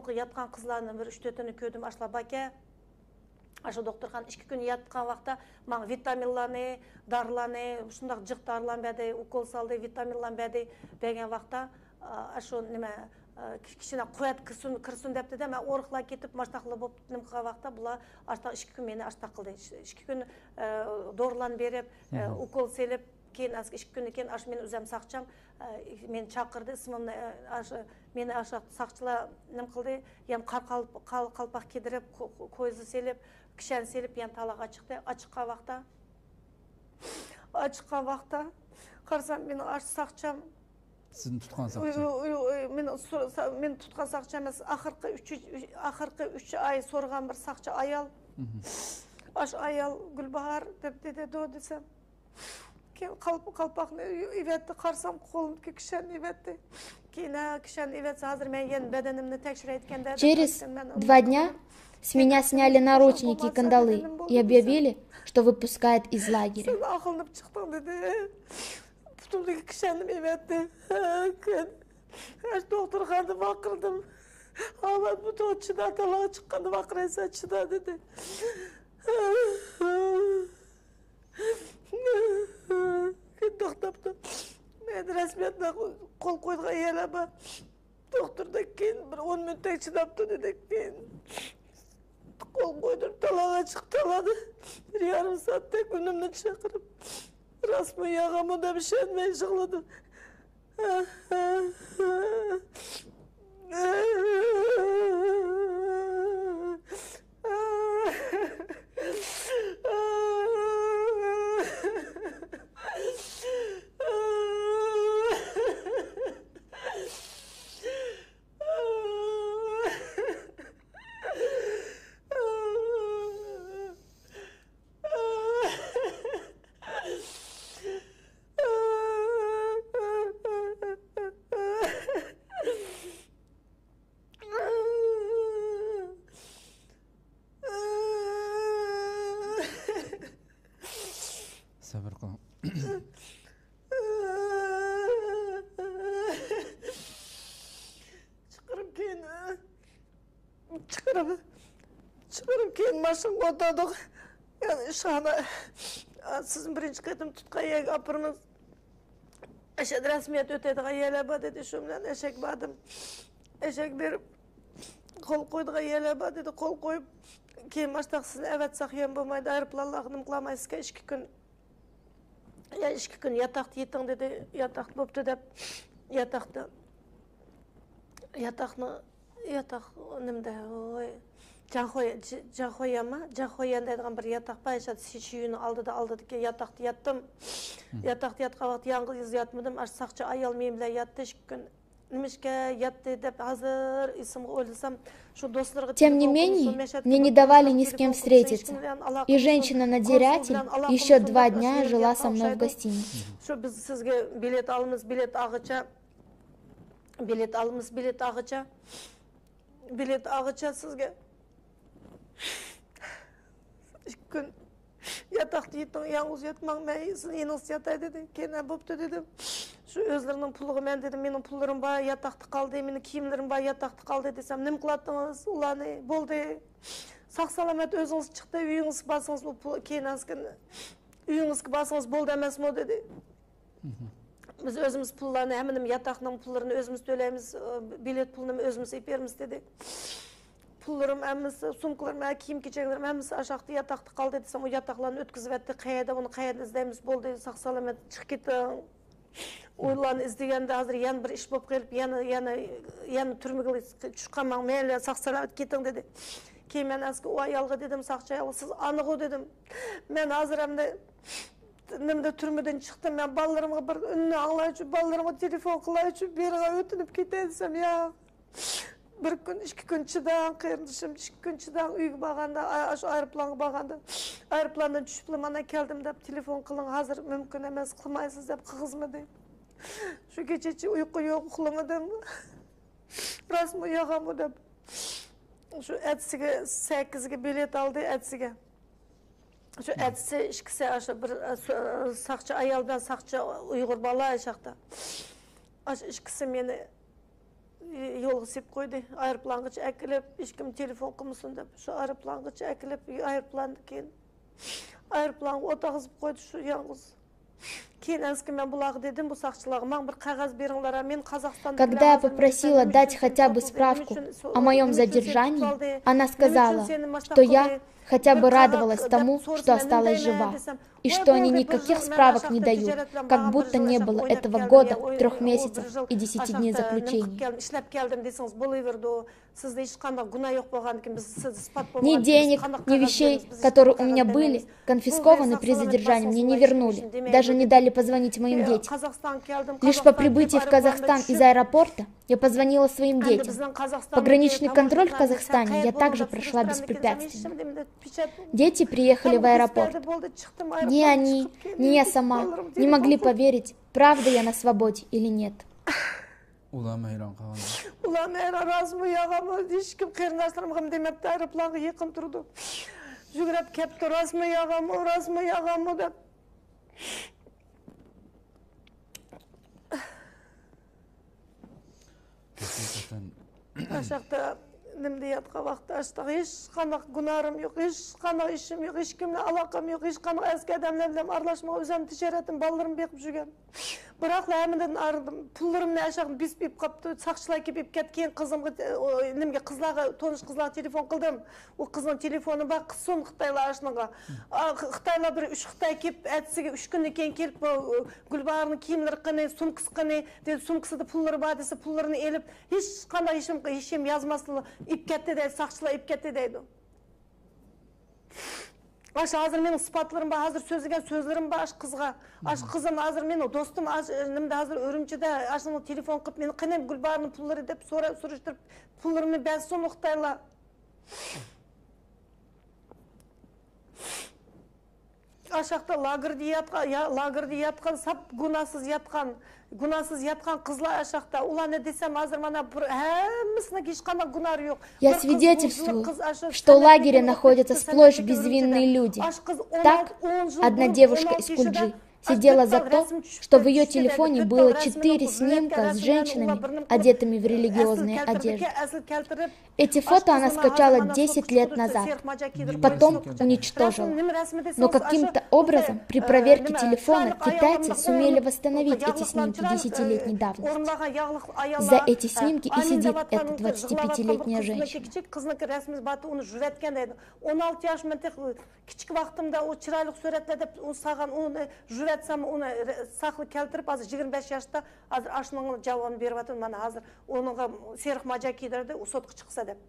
Ашу докторхан 2 күн ятқан вақта маң витаминланы, дарланы, шындақ жық дарлан бәді, укол салды, витаминлан бәді бәген вақта ашу неме кішіне қоят кірсін депті де, мен орықла кетіп маштақлы болып немқа вақта бұла аштақ 2 күн мені аштақ қылды. 2 күн дорлан беріп, укол селіп, кейін 2 күннен кейін аш мен өзім сақчам, мен чақырды, сымымны мені ашақ сақчыла нем қылды, ем қалпақ кедіріп, көзі селіп, кішен селіп, ен талаға шықты. Ашыққан вақта, қарсам мен аш сақчам. Сіздің тұтқан сақчам? Мен тұтқан сақчам емес, ақырқы 3 ай сорған бір сақча аял. Аш аял Гүлбахар деп деді до десем. Кейін қалпақны иветті, қарсам қолымды кішен иветті. Кейін кішен иветті, азыр мен ен бәденімні тәкшір еткенде. Через 2 дня с меня сняли наручники и кандалы и объявили, что выпускают из лагеря. Пұтымдығы кішенім еметті. Әш докторханды бақырдым. Алмат бұты чыда, талаға шыққанды бақырайса чыда деді. Доқтапты. Мен рәсметіне қол қойдыға елі докторда кейін бір 10 минуттен чыдапты дедік кейін. Қол қойдырып талаға шықталады. 1,5 саатта күнімді шақырып. Расмы яғамы да бішенмей жығылды. Çıkarıp keyin maşın otadık. Yani şahane sizin birinci kaydım tutkaya kapırımız. Eşek resmiyet ötedi gayeleba dedi şu bilen eşek badım. Eşek berip kol koydu gayeleba dedi kol koyup keyin başta sizin evet sakyan bulmaydı ayrıplanlağını kılamayız ki 2 gün. Ya 2 gün yatakta yetin dedi yatak boptu dep yatakta yatakını yatak nimde Canhoya deydigan bir yatak bayışa şişiyini aldı ki yatakta yattım. Yatakta yatqa vaqt yalnız yatmadım. Saqçı ayal men bilan yatdı 2 gün. Nimishga yatdi deb hozir esimga o'ylasam shu do'stlarga. Тем не менее, мне не давали ни с кем встретиться. И женщина-надзиратель еще 2 дня жила со мной в гостинице. Shu biz sizga bilet alamiz, bilet ağıça sizga 2 gün yatakta yettin, yalnız yatmağın meyisini yenilsi yatay dedi. Keyin boptu dedim. Şu özlerinin puluğu men dedim, menin pullarım var yatakta kaldı, menin kiyimlerim var yatakta kaldı desem, nim kılattınız, ulanı, boldu. Saq salamet özünüz çıktı, uyuңuz basыңыз, keyin uyuңuzga basыңыз boldu emasmı dedi. Biz özümüz pullarını, eminim yatakның pullarını özümüz төлeymiz, bilet pulunu özümüz iperimiz dedi. Pullarım emmisi, sumkalarım, kiyim keçeklerim emmisi aşağıda yatakta kaldı desem, o yataklarını ötküzüp etti, onu qayada izleyimiz boldu, saq salamet çık kettin. Oylarını izlegende hazır yan bir iş bop gelip, yana türmüge çıkamam, meyle saq salamet kettin dedi. Keyin men eski o ayalga dedim, saqçı ayalga, siz anıq o dedim. Men hazır emde nimde türmeden çıktım, ben ballarıma bir ünlü ağlayıcı, ballarıma telefon kılayıcı, bir yere ötünüp ketensem ya. Bir gün, 2 gün çıdağın kıyırmışım, 2 gün çıdağın uygu bağanda, aeroplanı bağanda, aeroplandan düşüp mana keldim de telefon kılın, hazır mümkün emez, kılmaysız dep kızmadı. Şu gececi uyku yok, kılmadım. Rasmı yağamı dep. Şu etsige 8'ge bilet aldı etsige. Şu etsi 2'si aşağı bir saqçı ayal ben saqçı Uygur bala aşağıda. Aş 2'si meni yolga sep koydu. Aeroplangacha akilib, hech kim telefon qilmasin deb. Shu aeroplangacha akilib, aeroplandan keyin aeroplanga o'tag'izib qo'ydi shu yolg'iz. Keyin eski men bularga dedim, bu saqchilarga men bir qog'oz beringlar, men Qozog'istonda. Когда я попросила дать хотя бы справку о моем задержании, она сказала, что я хотя бы радовалась тому, что осталась жива, и что они никаких справок не дают, как будто не было этого года, 3 месяцев и 10 дней заключения. Ни денег, ни вещей, которые у меня были, конфискованы при задержании, мне не вернули, даже не дали позвонить моим детям. Лишь по прибытии в Казахстан из аэропорта я позвонила своим детям. Пограничный контроль в Казахстане я также прошла беспрепятственно. Дети приехали в аэропорт. Ни они, ни я сама не могли поверить, правда я на свободе или нет. Ulan meyran razımı yağamı, hiç kim kırnaşlarım demepti, aeroplanı yakın durdu. Jügrep kepti, razımı yağamı da. Aşağıda nimde yatqa vaqtda açtıq, hiç qanaq günahım yok, hiç qanaq işim yok, hiç kimle alaqam yok, hiç qanaq eski adamlar bilen arlaşmağa özüm ticaretim, ballarım beqip жүрген. Biroq hamidan arıdım, pullarımni aşağıdan bisip qaptı, saqçılar kelip ketken qızımga nimge qızlarga, tonuş qızlarga telefon qildim. O qızning telefoni bor, qiz so'm Xitoylar ashnaga. Xitoylar bir 3 Xitoy kelib, ertasiga 3 kundan keyin kelib, Gulbarning kiyimlari qani, sumkasi qani, dedi sumkasida pullari bor desa, pullarini elib, hech qanday ishim yozmasdan ip ketdi deydi, saqçılar ip ketdi deydi. Aş hazır menin sıfatlarım var, hazır sözlegen sözlerim var aş kızga. Aş kızım hazır menin dostum nimde hazır örümçede aşını telefon qilib meni qanam Gulbarning pullari deb surishtirib pullarimni ben so'm Xitoylar. Aşağıda lagerda yatqan, sap günahsız yatqan qizlar aşağıda. Ular ne desem hazır mana hammasına hech qanday gunohi yo'q. Я свидетельствую, что в лагере находятся сплошь безвинные люди. Так, одна девушка из Кульджи сидела за то, что в ее телефоне было 4 снимка с женщинами, одетыми в религиозные одежды. Эти фото она скачала 10 лет назад, потом уничтожила. Но каким-то образом при проверке телефона китайцы сумели восстановить эти снимки 10-летней давности. За эти снимки и сидит эта 25-летняя женщина. Kichik vaqtimda o chiroyli suratlarda saqan uni juratsam uni saqlab keltirib hozir 25 yoshda hozir ashning javobini beryapman mana hozir uningga Serix Maja kiydirdi u sotga chiqsa deb.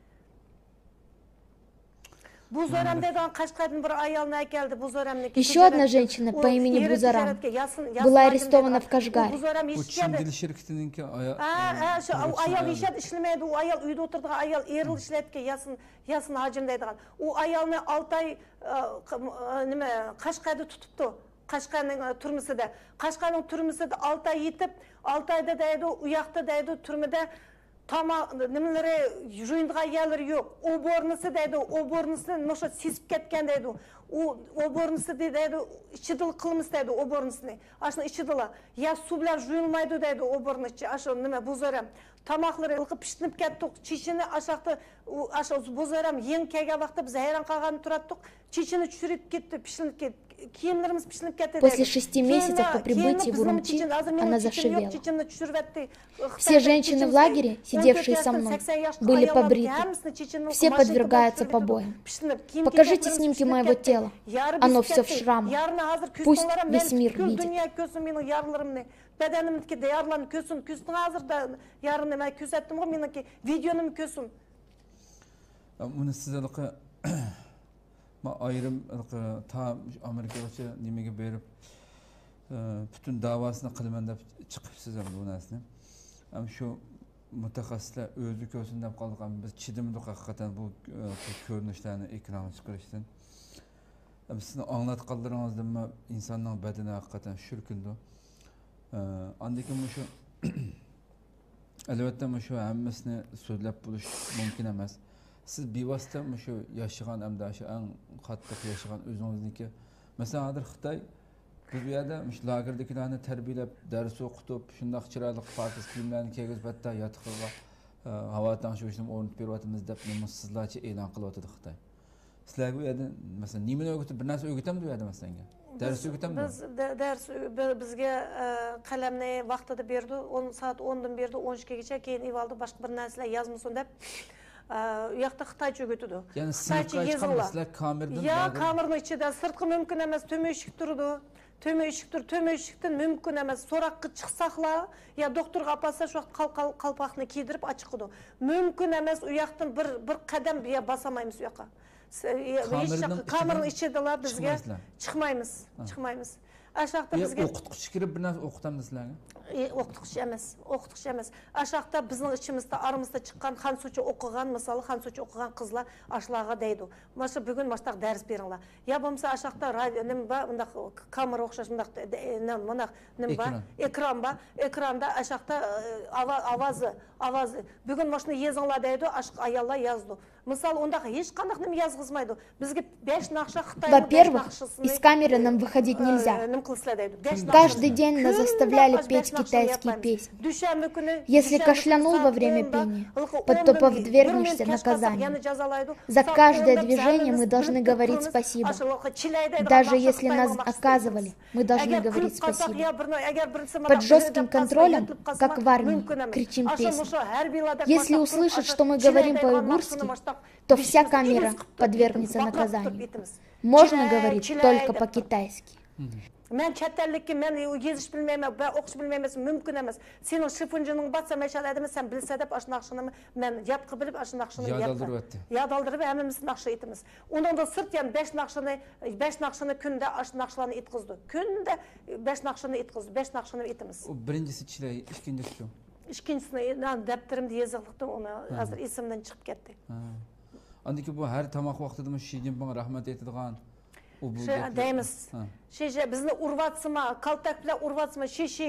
Еще одна женщина по имени Бузарам была арестована в Кашгаре. Qashqarning turmusida 6 ay yetib 6 ayda deydi u yoqda deydi turmada tamam nimaları juyindiga yerleri yok. Obornisi deydi obornisini nasıl sesip ketken deydi. Obornisi deydi içidil qılmış deydi obornisini. Aşna içidila ya su bilan juyulmaydı deydi obornichi. Aşna nima buzoram. Tamakları ılqıp pişinip ketdik. Çişini aşaqda aşağı buzoram yen kelgan vaqtda biz hayron qolgan turatdik. Çişini tushirib ketdi, pişinib ketdi. После 6 месяцев по прибытии в Урумчи она зашивела. Все женщины в лагере, сидевшие со мной, были побриты. Все подвергаются побоям. Покажите снимки моего тела. Оно все в шрамах. Пусть весь мир видит. Bedenimdeki değerlerini kösün, küstün hazır da yarın ben küsettim o meniki videonum kösün. Bunu size ayrım ta Amerikacha nimaga berib bütün davasini qilaman deb chiqibsiz ham bu narsani. Ham shu mutaxassislar o'zi ko'rsin deb qoldik. Biz chidimdik haqiqatan bu ko'rinishlarni ekranga chiqarishdan. Sizni anglatganlaringizdan insonning badani haqiqatan shurkindi. Andikin shu albatta shu hammasini so'zlab bo'lish mumkin emas. Siz bevosita shu yashagan hamda shu eng qattiq yashagan o'zingizniki. Masalan, hozir Xitoy bu yerda lagerdagilarni tarbiyalab, dars o'qitib, shundoq chiroyli pokiz kiyimlarni kiygizib, hatto yotiqqa havo tangshishni o'rnatib beryapmiz deb sizlarcha e'lon qilyapti Xitoy. Sizlarga bu yerda masalan nimani o'rgatib, bir narsa o'rgatamdi bu yerda masalan. Ders o'rgatamdi. Biz dars bizga qalamni vaqtida berdi, 10 soat 10dan berdi, 12gacha keyin evaldi boshqa bir narsalar yozmasin deb. U yoqda Xitoycha o'rgatdi. Ya'ni sinfga chiqmaslar kamerdan. Ya kamerning ichida sirtqi mumkin emas, tömeshik turdi. Tömeshikdan mumkin emas. So'roqqa chiqsaqlar, ya doktorga apasa shu vaqt qalpoqni kiydirib ochiqdi. Mumkin emas, u yoqdan bir qadam biya bosamaymiz u yoqqa. Kamerning ichidalar bizga chiqmaymiz. Aşağıda bizga o'qituvchi kirib bir narsa o'qitamdi sizlarga. O'qituvchi emas. Aşağıda bizning ichimizda aramizda chiqqan Xansuchi o'qigan, masalan, Xansuchi o'qigan qizlar ashlarga deydi. Mana bugun mana dars beringlar. Ya bo'lmasa aşağıda nima bor, bunda kamera o'xshash bunda nima bor, ekran bor. Ekranda aşağıda ovozi. Bugun mana shuni yozinglar deydi, ashq ayollar yozdi. Misal unda hech qanday nima yozg'izmaydi. Bizga 5 naqsha Xitoy. Во-первых, из камеры нам выходить нельзя. Каждый день нас заставляли петь китайские песни. Если кашлянул во время пения, то подвергнешься наказанию. За каждое движение мы должны говорить спасибо. Даже если нас оказывали, мы должны говорить спасибо. Под жестким контролем, как в армии, кричим песни. Если услышат, что мы говорим по-уйгурски, то вся камера подвергнется наказанию. Можно говорить только по-китайски. Men chet-ellikki men yezish bilmayman va o'qish bilmayman mumkin emas. Sening shifunjining batsa mashaladimi sen bilsa deb ashnaqshini men yodqi bilib ashnaqshini yodaldirib hammamiz naqsha etamiz. Undan da sırt ham 5 naqshini kunda ashnaqshlarni etkizdi. Kunda 5 naqshini etkizdi. 5 naqshini etamiz. O birinchisi chilay, ikkinchisi ikkinchisini daftarimda yozildi, uni hozir esimdan chiqib ketdi. Andiki bu har tomoq vaqtida Shi Jinping rahmat aytadigan deymiz. Bizni urvatsima, kaltak bilan urvatsima,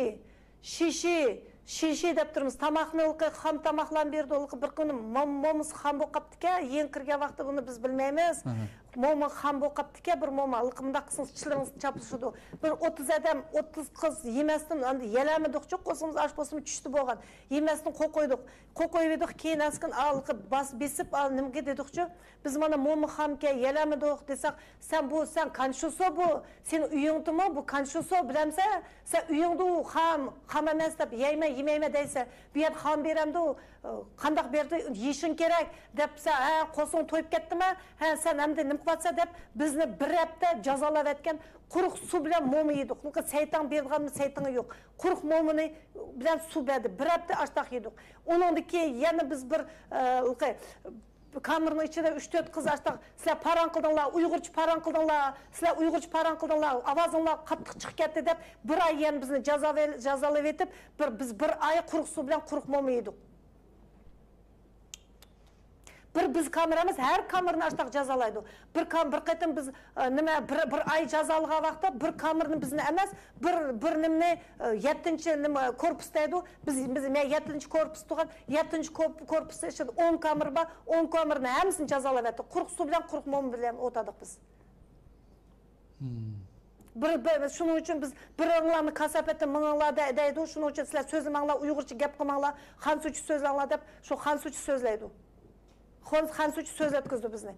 shishi deb turmiz. Tamoqni ham tamoqlarni berdi, bir kuni momimiz ham bo'lib qolibdi-ku, yen kirgan vaqtda buni biz bilmaymiz. mo'min ham bo'lib qolibdiki, bir mo'min liqimda qilsangiz tishlaringizni chapishadi. Bir 30 odam, 30 qiz yemasdan endi yelamidiqchi, qo'simiz ash bo'lsin tushdi bo'lgan. Yemasdan qo'ydik. Qo'ydik, keyin askin alqib besib nimga dedikchi, biz mana mo'min hamga yelamidiq desak, sen qanchuso bu, sen uyingdimi bu qanchuso bilamsa, sen uyingda ham emas deb yemayma deysa, bu yer ham beramdi, qandaq berdi, yeyishing kerak debsa, qo'sing to'yib ketdimi? Sen endi nim qilsa deb bizni bir hafta jazolab etgan quruq suv bilan mo'min yedik. Çünkü saytan berganmi saytanga yo'q. Quruq mo'mini bilan suv berdi. Bir hafta ashtaq yedik. Onundaki yana biz bir kamerning ichida 3-4 qiz ashtaq, sizlar paran qildinglar, Uyg'urcha paran qildinglar, sizlar Uyg'urcha paran qildinglar, ovozinglar qattiq chiqib ketdi deb bir oy yana bizni jazolab etib, biz bir oy quruq suv bilan quruq mo'min yedik. Biz kameramiz her kamerni ashtaq jazolaydi. Bir qaytim biz nima bir ay jazolga vaqtda bir kamerni bizni emas, bir nimni 7-nima korpusdaydi. Biz 7-chi korpus turgan, 7-chi korpusda ishida 10 kamer bor, 10 kamerni hammasini jazolab etdi. Quruq suv bilan quruq mo'min bilan o'tadik biz. Shuning uchun biz biringlarni kasapatda minglar deydi. Shuning uchun sizlar so'zlamanglar, Uyg'urcha gap qilmanglar, xansuchi so'zlanglar deb shu xansuchi so'zlaydi. Xansuchi söz etkizdi bizni.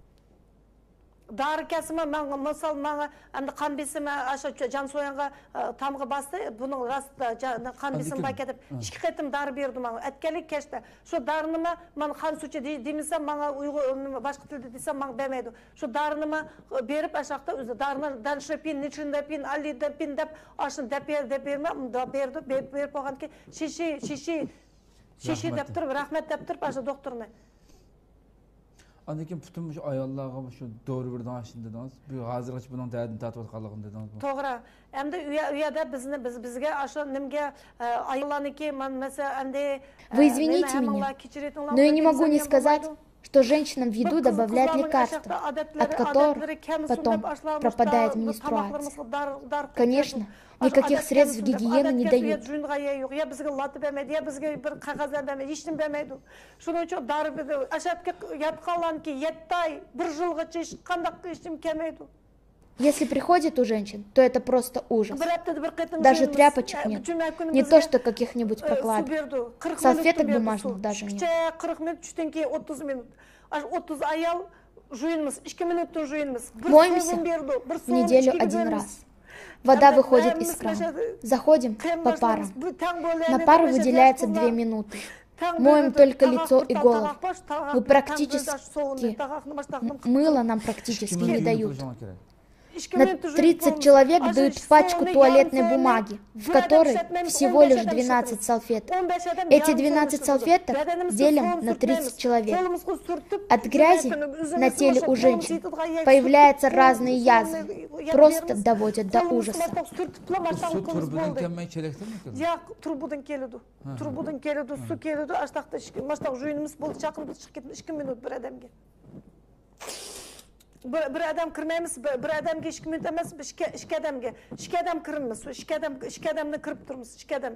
Dari kesimi, misal, endi qan besimi aşağı can soyanga tamgı bastı, bunun rastda qan besimi bak edip, 2 qatim dari berdi bana, etkili kechdi. Şu darini men xansuchi deymesem, bana başka tilde desem, bana bermeydi. Şu darini berip aşağıda o'zi darini danshepin, nichindepin, alidepin deb, aşın deb berdi, berib qo'yganki, shishi deb turib, rahmat deb turib, aşağı doktorni. Andakin bütün şu ayollarga şu doğru bir danışın dediniz. Bu hazırgacha bunun derdini tatib atganligini dediniz. To'g'ri. Endi uyada bizga aşu nimga ayollarniki men mesela endi Вы извините меня, но я не могу не сказать, что женщинам в еду добавляют лекарства, от которых потом пропадает менструация. Конечно, никаких средств гигиены не дают. Если приходит у женщин, то это просто ужас. Даже тряпочек нет. Не то, что каких-нибудь прокладок. Салфеток бумажных даже нет. Моемся в неделю 1 раз. Вода выходит из крана. Заходим по парам. На пару выделяется 2 минуты. Моем только лицо и голову. Мы практически... Мыло нам практически не дают. На 30 человек дают пачку туалетной бумаги, в которой всего лишь 12 салфеток. Эти 12 салфеток делим на 30 человек. От грязи на теле у женщин появляются разные язвы. Просто доводят до ужаса. Bir adam kirmaymiz, bir adamga 2 minut emas, 2 adamga. 2 adam kiramiz, 2 adamni kirib turmiz, 2 adam.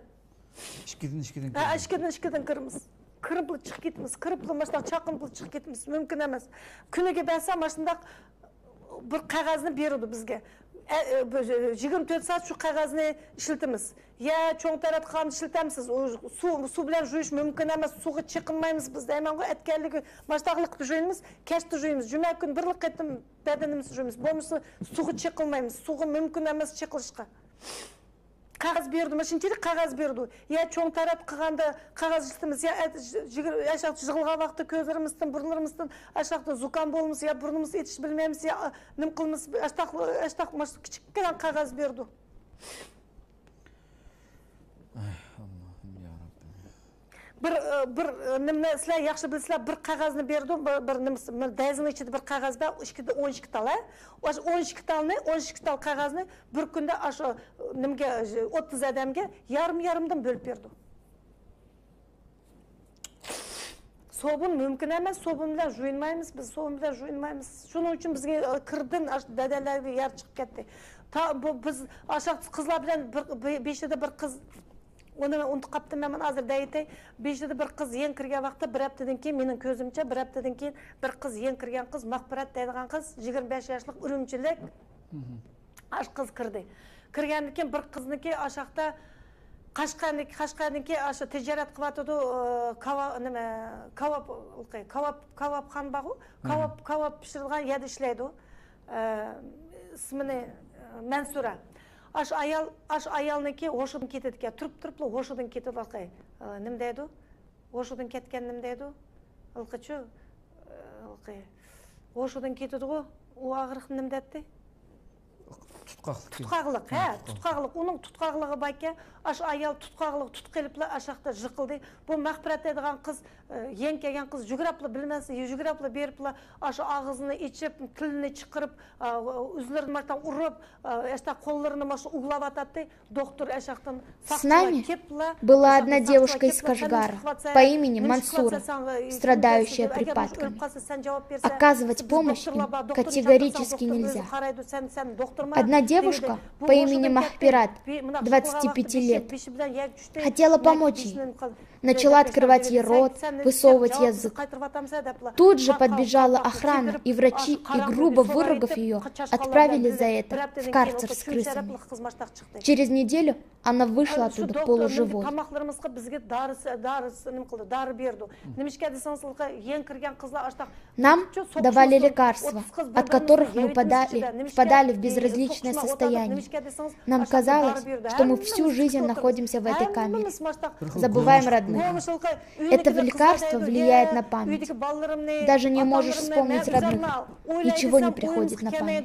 2dan kiramiz. Kirib chiqib ketamiz, kirib mashta chaqinib chiqib ketamiz, mumkin emas. Kuniga bo'lsa mashunda bir qog'ozni beradi bizga. 24 saat şu qog'ozni ishlatamiz. Ya cho'ng taratgan ishlatamiz. Suv bilan yuvish mumkin emas, suvga chiqmaymiz biz deyman-ku, etganligi mashtaqliq yuvamiz, kechda yuvamiz. Juma kun bir qatim badanimizni yuvamiz. Bo'lmasa suvga chiqmaymiz. Suvga mumkin emas chiqilishga. Qog'oz berdi, mashinchilik qog'oz berdi. Ya cho'ng tarat qilganda qog'oz ishlatamiz, ya aşağı yig'ilgan vaqtda ko'zlarimizdan, burunlarimizdan aşağıda zukam bo'lmiz, ya burnimiz etish bilmaymiz, ya nim qilamiz, aşağıda kichikgina qog'oz berdi. Ay Allohim ya Rabbim. Bir nimni sizlar yaxshi bilsizlar, bir qog'ozni berdim, bir nimasi, dazning ichida bir qog'oz bor, 12 tal, ha? O'sha 12 tal qog'ozni bir kunda o'sha nimga 30 odamga yarim-yarimdan bo'lib berdi. Sobun mumkin emas, sobun bilan yuvmaymiz, biz sobun bilan yuvmaymiz. Shuning uchun bizga kirdan dadalarga yar chiqib ketdi. Biz aşağı qizlar bilan 5 bir qiz Onu unutib qaptım, ben hazır deyitey. Beşide bir kız yen kirgen vaqtda bir haftadan keyin mening ko'zimcha bir haftadan keyin bir kız yen kirgen kız Maqbirat deydigan kız 25 yoshlik Urumchilik. Aş kız kirdi. Kirgandan keyin bir qizniki aşaqda Qashqarniki aşağı ticaret kıvatıdı kavapxon bağu. Kavap pişirilgan yerde işleydi. İsmini Mansura. Aş ayalniki hoşudan ketedi ki, turp hoşudan ketedi alqay. Nim deydi? Hoşudan ketken nim deydi? Alqaçu. Alqay. Hoşudan ketedi o. O ağırlık nim deydi? Tutqaqlıq, hə, tutqaqlıq. Onun tutqaqlığı bayke, aş ayal tutqaqlıq tutqelipla aşaqda jıqıldı. Bu Maqbirat deydigan kız, yen kelgen kız жүгірапla bilmesi, жүгірапla beripla aş ağzını içip, tilini çıqırıp, üzlerini martan urup, işte kollarını maşı uglab atатты. Доктор aşaqdan С нами была одна девушка из Кашгара по имени Мансура, страдающая припадками. Оказывать помощь им категорически нельзя. Одна девушка по имени Махпират, 25 лет, хотела помочь ей. Начала открывать ей рот, высовывать язык. Тут же подбежала охрана, и врачи, и грубо выругав ее, отправили за это в карцер с крысами. Через неделю она вышла оттуда полуживой. Нам давали лекарства, от которых мы впадали в безразличное состояние. Нам казалось, что мы всю жизнь находимся в этой камере, забываем родных. Этого лекарства влияет на память. Даже не можешь вспомнить родных. Ничего не приходит на память.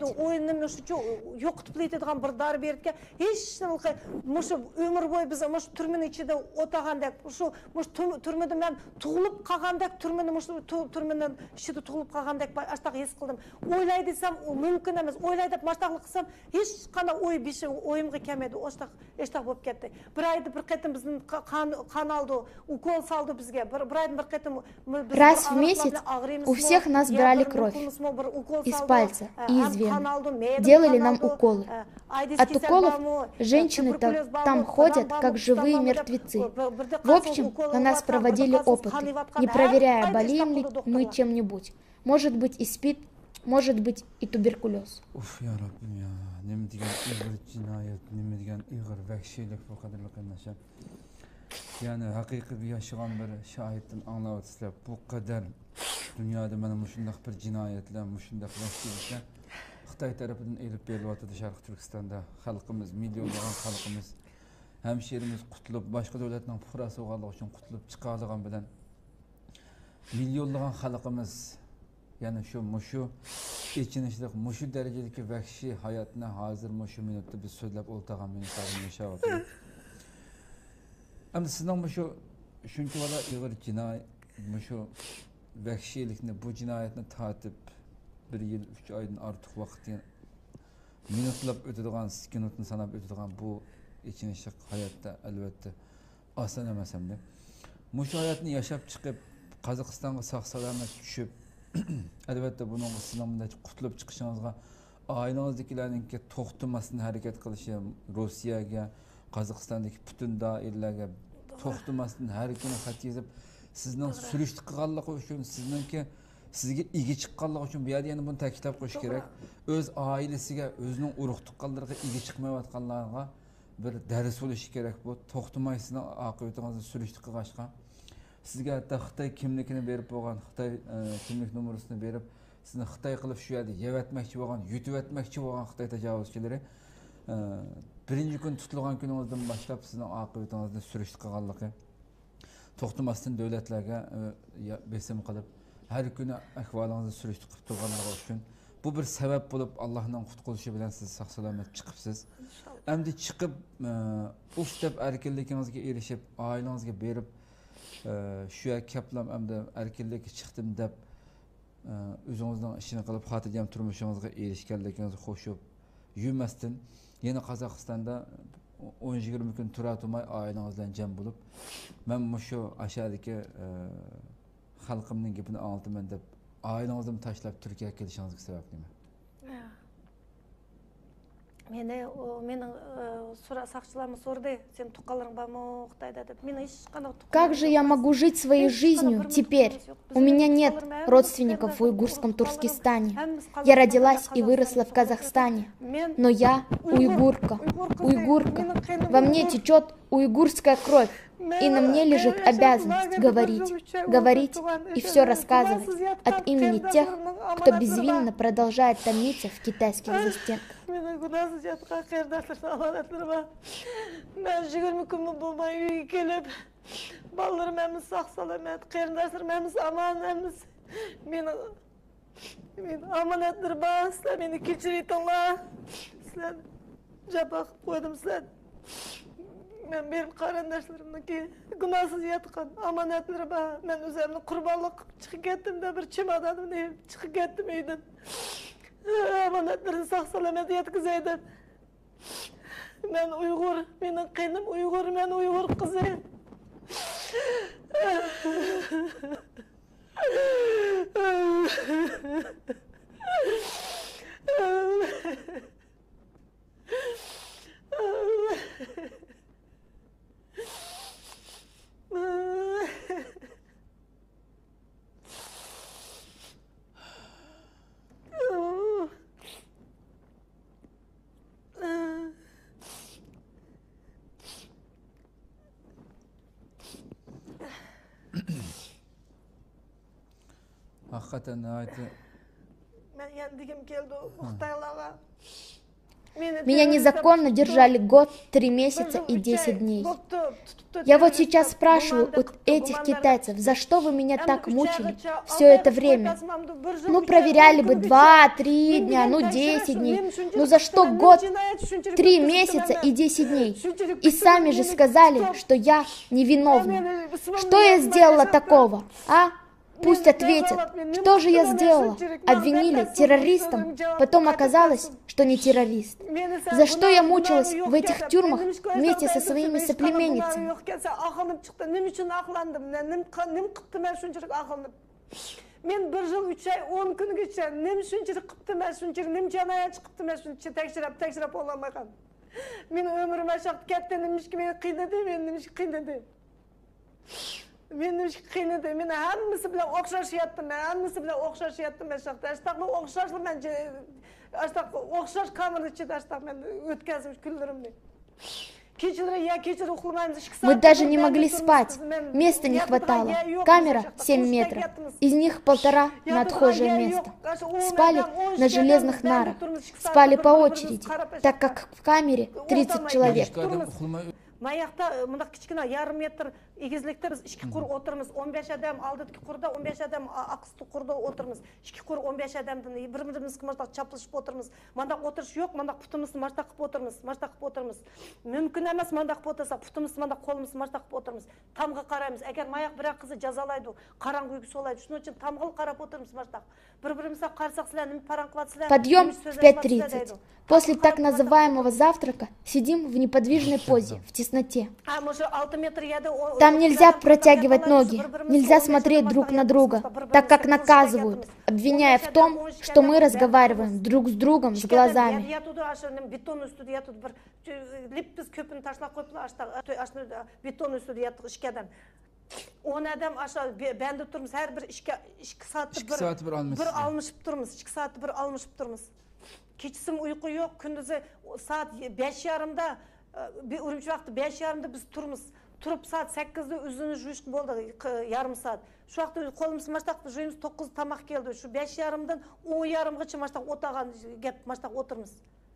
Ömür boyu biz türmenin içinde otağandak, türmeden ben tuğulup kalgandak, türmeden içinde tuğulup kalgandak açtaq es kıldım. Oylay desem mümkün emez. Oylay dep maçtaqlık kılsam hiç kana oy bir şey oyumga kelmedi. Açtaq bolup ketdi. Bir ayda bir qetim bizning kan aldı, укол saldı bizge. Bir ayda bir qetim раз в месяц у всех нас брали кровь из пальца и из вены. Делали нам уколы. От уколов женщины там ходят, как живые мертвецы. В общем, на нас проводили опыты, не проверяя, болеем ли мы чем-нибудь. Может быть и СПИД, может быть и туберкулез. Уф, я Rabbim ya. Ne diyen ig'ir jinoyat, ne diyen ig'ir vahshiylik bu qadrli qilnaşa. Yani haqiqiy bir yaşagan bir şahitdan anlayatsizlar. Bu kadar dünyada mana mushundaq bir jinoyatlar, mushundaq vahshiyliklar Xitoy tarafidan elib berilyapti Sharq Turkistonda. Xalqimiz, millionlagan xalqimiz, hemşehrimiz qutulib, boshqa davlatning fuqarosi bo'lganligi uchun qutulib chiqadigan bilan millionlagan xalqimiz yani mushu ichinishlik, mushu darajadagi vahshiy hayotni hozir mushu minutda biz so'zlab o'ltagan minutlarni yashayapmiz. Endi sizning mushu shuncha bola ig'ir jinoyat, mushu vahshiylikni, bu jinoyatni tatib 1 yil 3 oydan ortiq vaqtni minutlab o'tadigan, sekundni sanab o'tadigan bu ichinishlik hayotda albatta oson emas hamda. Mushu hayotni yashab chiqib, Qozog'istonga sog'-salomat tushib, albatta buning sizning qutulib chiqishingizga oilangizdagilarning to'xtamasdan harakat qilishi, Rossiyaga, Qozog'istondagi butun doiralarga to'xtamasdan har kuni xat yozib, sizning surishti qilganligi uchun, sizga ega chiqqanligi uchun bu yerda yana buni ta'kidlab qo'yish kerak. O'z oilasiga, o'zining urug' tuqqanlariga ega chiqmayotganlarga bir dars bo'lishi kerak. Bu to'xtamay sizning oqibatingizni surishti qilg'ashqa. Sizga hatto Xitoy kimligini berib bo'lgan, Xitoy kimlik numerasini berib, sizni Xitoy qilib shu yerda yevatmoqchi bo'lgan, yutib bo'lgan Xitoy tajovuzchilari birinchi kun tutilgan kuningizdan boshlab sizning oqibatingizni surishti qilganligi, to'xtamasdan davlatlarga besim qilib, har kuni ahvolingizni surishti qilib turganligi uchun bu bir sabab bo'lib Allohning qutqarishi bilan siz sog'-salomat chiqibsiz. Endi chiqib uf deb erkinligingizga erishib, oilangizga berib shu yer kaplam endi erkinlikka chiqdim deb o'zingizning ishini qilib xotirjam turmushingizga erishganligingizni qo'shib yurmasdan yana Qozog'istonda 10-20 kun tura turmay oilangiz bilan jam bo'lib, men mushu ashadagi xalqimning gapini anglataman deb oilangizni tashlab Turkiyaga kelishingizga sabab nima? Meni сақшыларым сорды, сен тұққаларың ба ма Қытайда деп. Мен ешқандай тұққаларым. Как же я могу жить своей жизнью теперь? У меня нет родственников в уйгурском Туркестане. Я родилась и выросла в Казахстане. Но я уйгурка. Уйгурка. Во мне течет уйгурская кровь. И на мне лежит обязанность говорить и все рассказывать от имени тех, кто безвинно продолжает томиться в китайских застенках. Ben benim qarandaşlarımdaki günahsız yatқан amanatları ba. Ben üzerine kurbanlık çıkıp gittim de bir çimadanım diye çıkıp gittim eydim. Amanatlarını sağ-salamet yetkizeydim. Ben Uygur, benim kıyım Uygur, ben Uygur kızı. Hakikaten ayeti. Ben yendigim geldi Muhtaylar'a. Меня незаконно держали год, 3 месяца и 10 дней. Я вот сейчас спрашиваю у этих китайцев, за что вы меня так мучили все это время? Ну, проверяли бы 2-3 дня, ну, 10 дней. Ну, за что год, 3 месяца и 10 дней? И сами же сказали, что я невиновна. Что я сделала такого, а? Пусть ответят, что же я сделала? Обвинили террористом, потом оказалось, что не террорист. За что я мучилась в этих тюрьмах вместе со своими соплеменницами? Men bir yıl 3 ay 10 gün geçe nem şunçılık qıptım şunçılık nem janaya çıqıptım şunçılık tekşirap olamagan. Men ömrüm aşağı kettenim ki men qıynadı men qıynadı. Men qıynadı men hammasi bilan o'xshashyaptim men hammasi bilan o'xshashyaptim aşağıda aşağıda o'xshashli men aşağıda o'xshash kamerada ichida aşağıda men o'tkazim kunlarimni. Мы даже не могли спать, места не хватало. Камера 7 метров, из них 1,5 на отхожее место. Спали на железных нарах, спали по очереди, так как в камере 30 человек. Mayaqda mındaq kichkina yarım metr egizlikda biz 2 qur o'tirmiz. 15 odam oldingi qurda, 15 odam aqsti qurda o'tirmiz. 2 qur 15 odamdan bir-birimizga mashta chaplashib o'tirmiz. Mandaq o'tirish yo'q, mandaq putimizni mashta qilib o'tirmiz. Mumkin emas mandaq qilib o'tirsa, putimizni mandaq qo'limizni mashta qilib o'tirmiz. Tamga qaraymiz. Agar mayaq bir qizni jazolaydi, qarang'uga solaydi. Shuning uchun tamg'il qarab o'tirmiz mashta. Bir-birimizga qarsak sizlar nima parang qilasizlar? Подъем в 5:30. После так называемого завтрака сидим в неподвижной позе, в тесноте. Там нельзя протягивать ноги, нельзя смотреть друг на друга, так как наказывают, обвиняя в том, что мы разговариваем друг с другом с глазами. On adam aşağı bende turmuş her bir 2 saattir bir almışıp turmuş 2 saattir bir almışıp turmuş. Keçisim uyku yok gündüzü saat 5:30'da bir Urumchi vaqti 5:30'da biz turmuş. Turup saat 8'de üzünü juyuş bo'ldi yarım saat. Şu vaqti qo'limiz mashtaq juyimiz 9 tamoq keldi. Şu 5:30'dan 10:30gacha mashtaq o'tagan gap mashtaq o'tirmiz.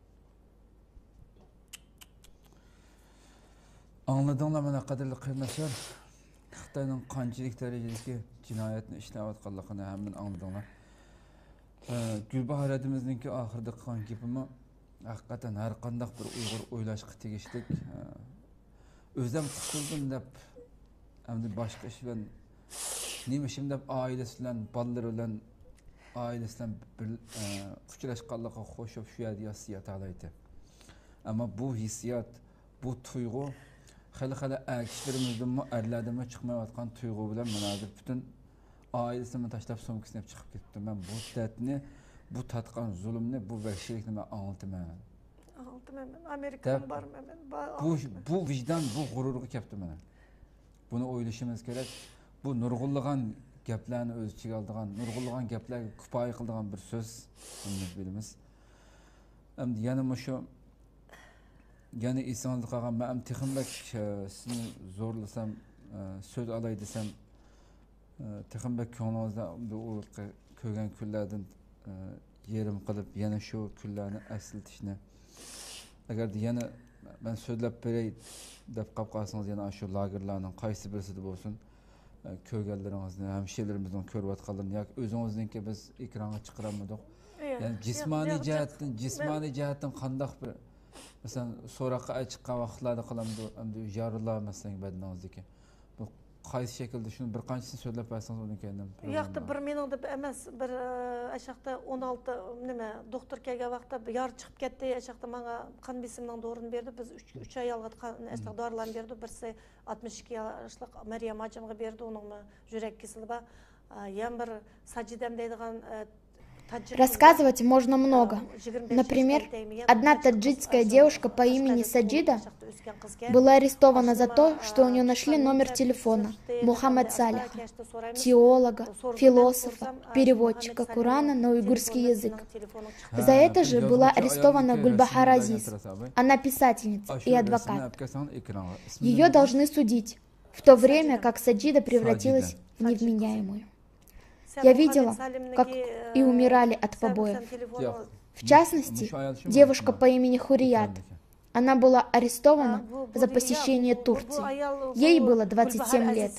Anladinglar mana qadrli qarindoshlar. Xitoyning qanchalik darajadagi jinoyatni ishlayotganligini hamma angladinglar. Gulbahor adimizningki oxirida qilgan gapimi haqiqatan har qanday bir Uyg'ur o'ylashga tegishli. O'zim qutuldim deb hamda boshqa ish bilan nima ishim deb oilasi bilan, bolalari bilan oilasi bilan bir uchrashganlikqa qo'shib shu yerda hissiyot olaydi. Ammo bu hissiyot, bu tuyg'u xali kishilarimizdan erlardan chiqmayotgan tuyg'u bilan manozir butun oilasini tashlab so'mkasini chiqib ketdi. Men bu tatni, bu tatgan zulmni, bu vahshiylikni men anglataman. bu vicdan, bu gururga keldi mana. Buni o'ylashimiz kerak. Bu nurg'unlagan gaplarni o'z ichiga oladigan, nurg'unlagan gaplarga kifoya qiladigan bir so'z, biz bilamiz. Endi yana shu yana esingizda qolgan men texnik sizni zo'rlasam, so'z olay desam, texnik ko'nglingizni u ko'rgan kunlardan yerim qilib yana shu kunlarni eslatishni agarda yana men so'zlab beray deb qolib qolsangiz yana shu lagerlarning qaysi birisida bo'lsin ko'rganlaringizni hamshiralarimizning ko'rayotganlarini yoki o'zingizniki biz ekranga chiqaramidik. Yani jismoniy jihatdan qandoq bir masalan so'roqqa chiqqan vaqtlarda qilamiz endi yorlar masalan badningizniki bu qaysi shaklda shuni bir qanchasini so'zlab bersangiz undan keyin u yoqda bir mening deb emas bir ashaqda 16 nima doktor kelgan vaqtda yor chiqib ketdi ashaqda menga qon besimning doriini berdi biz 3 ayolga ashaq dorilarni berdi birisi 62 yoshlik Maryam Ajamga berdi uning yurak kesili bor yana bir sajidam deydigan. Рассказывать можно много. Например, одна таджикская девушка по имени Саджида была арестована за то, что у нее нашли номер телефона Мухаммад Салиха, теолога, философа, переводчика Корана на уйгурский язык. За это же была арестована Гульбахар Азиз. Она писательница и адвокат. Ее должны судить, в то время как Саджида превратилась в невменяемую. Я видела, как и умирали от побоев. В частности, девушка по имени Хурият. Она была арестована за посещение Турции. Ей было 27 лет.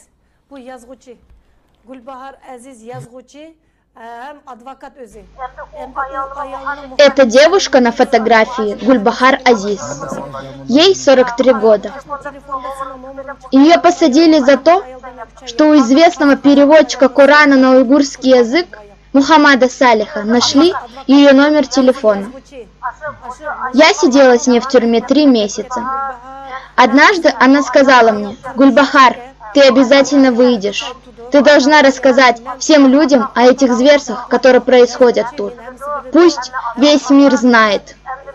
Эта девушка на фотографии Гульбахар Азиз. Ей 43 года. Ее посадили за то, что у известного переводчика Корана на уйгурский язык Мухаммада Салиха нашли ее номер телефона. Я сидела с ней в тюрьме 3 месяца. Однажды она сказала мне: «Гульбахар, ты обязательно выйдешь. Ты должна рассказать всем людям о этих зверствах, которые происходят тут. Пусть весь мир знает».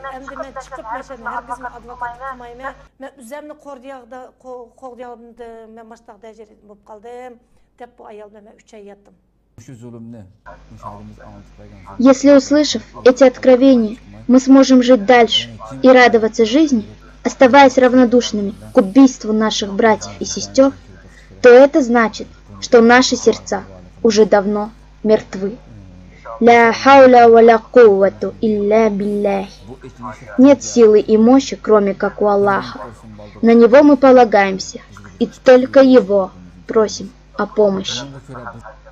Если, услышав эти откровения, мы сможем жить дальше и радоваться жизни, оставаясь равнодушными к убийству наших братьев и сестер, то это значит, что наши сердца уже давно мертвы. Ля хауля ва ля куввату илля билляхи. Нет силы и мощи, кроме как у Аллаха. На Него мы полагаемся, и только Его просим о помощи.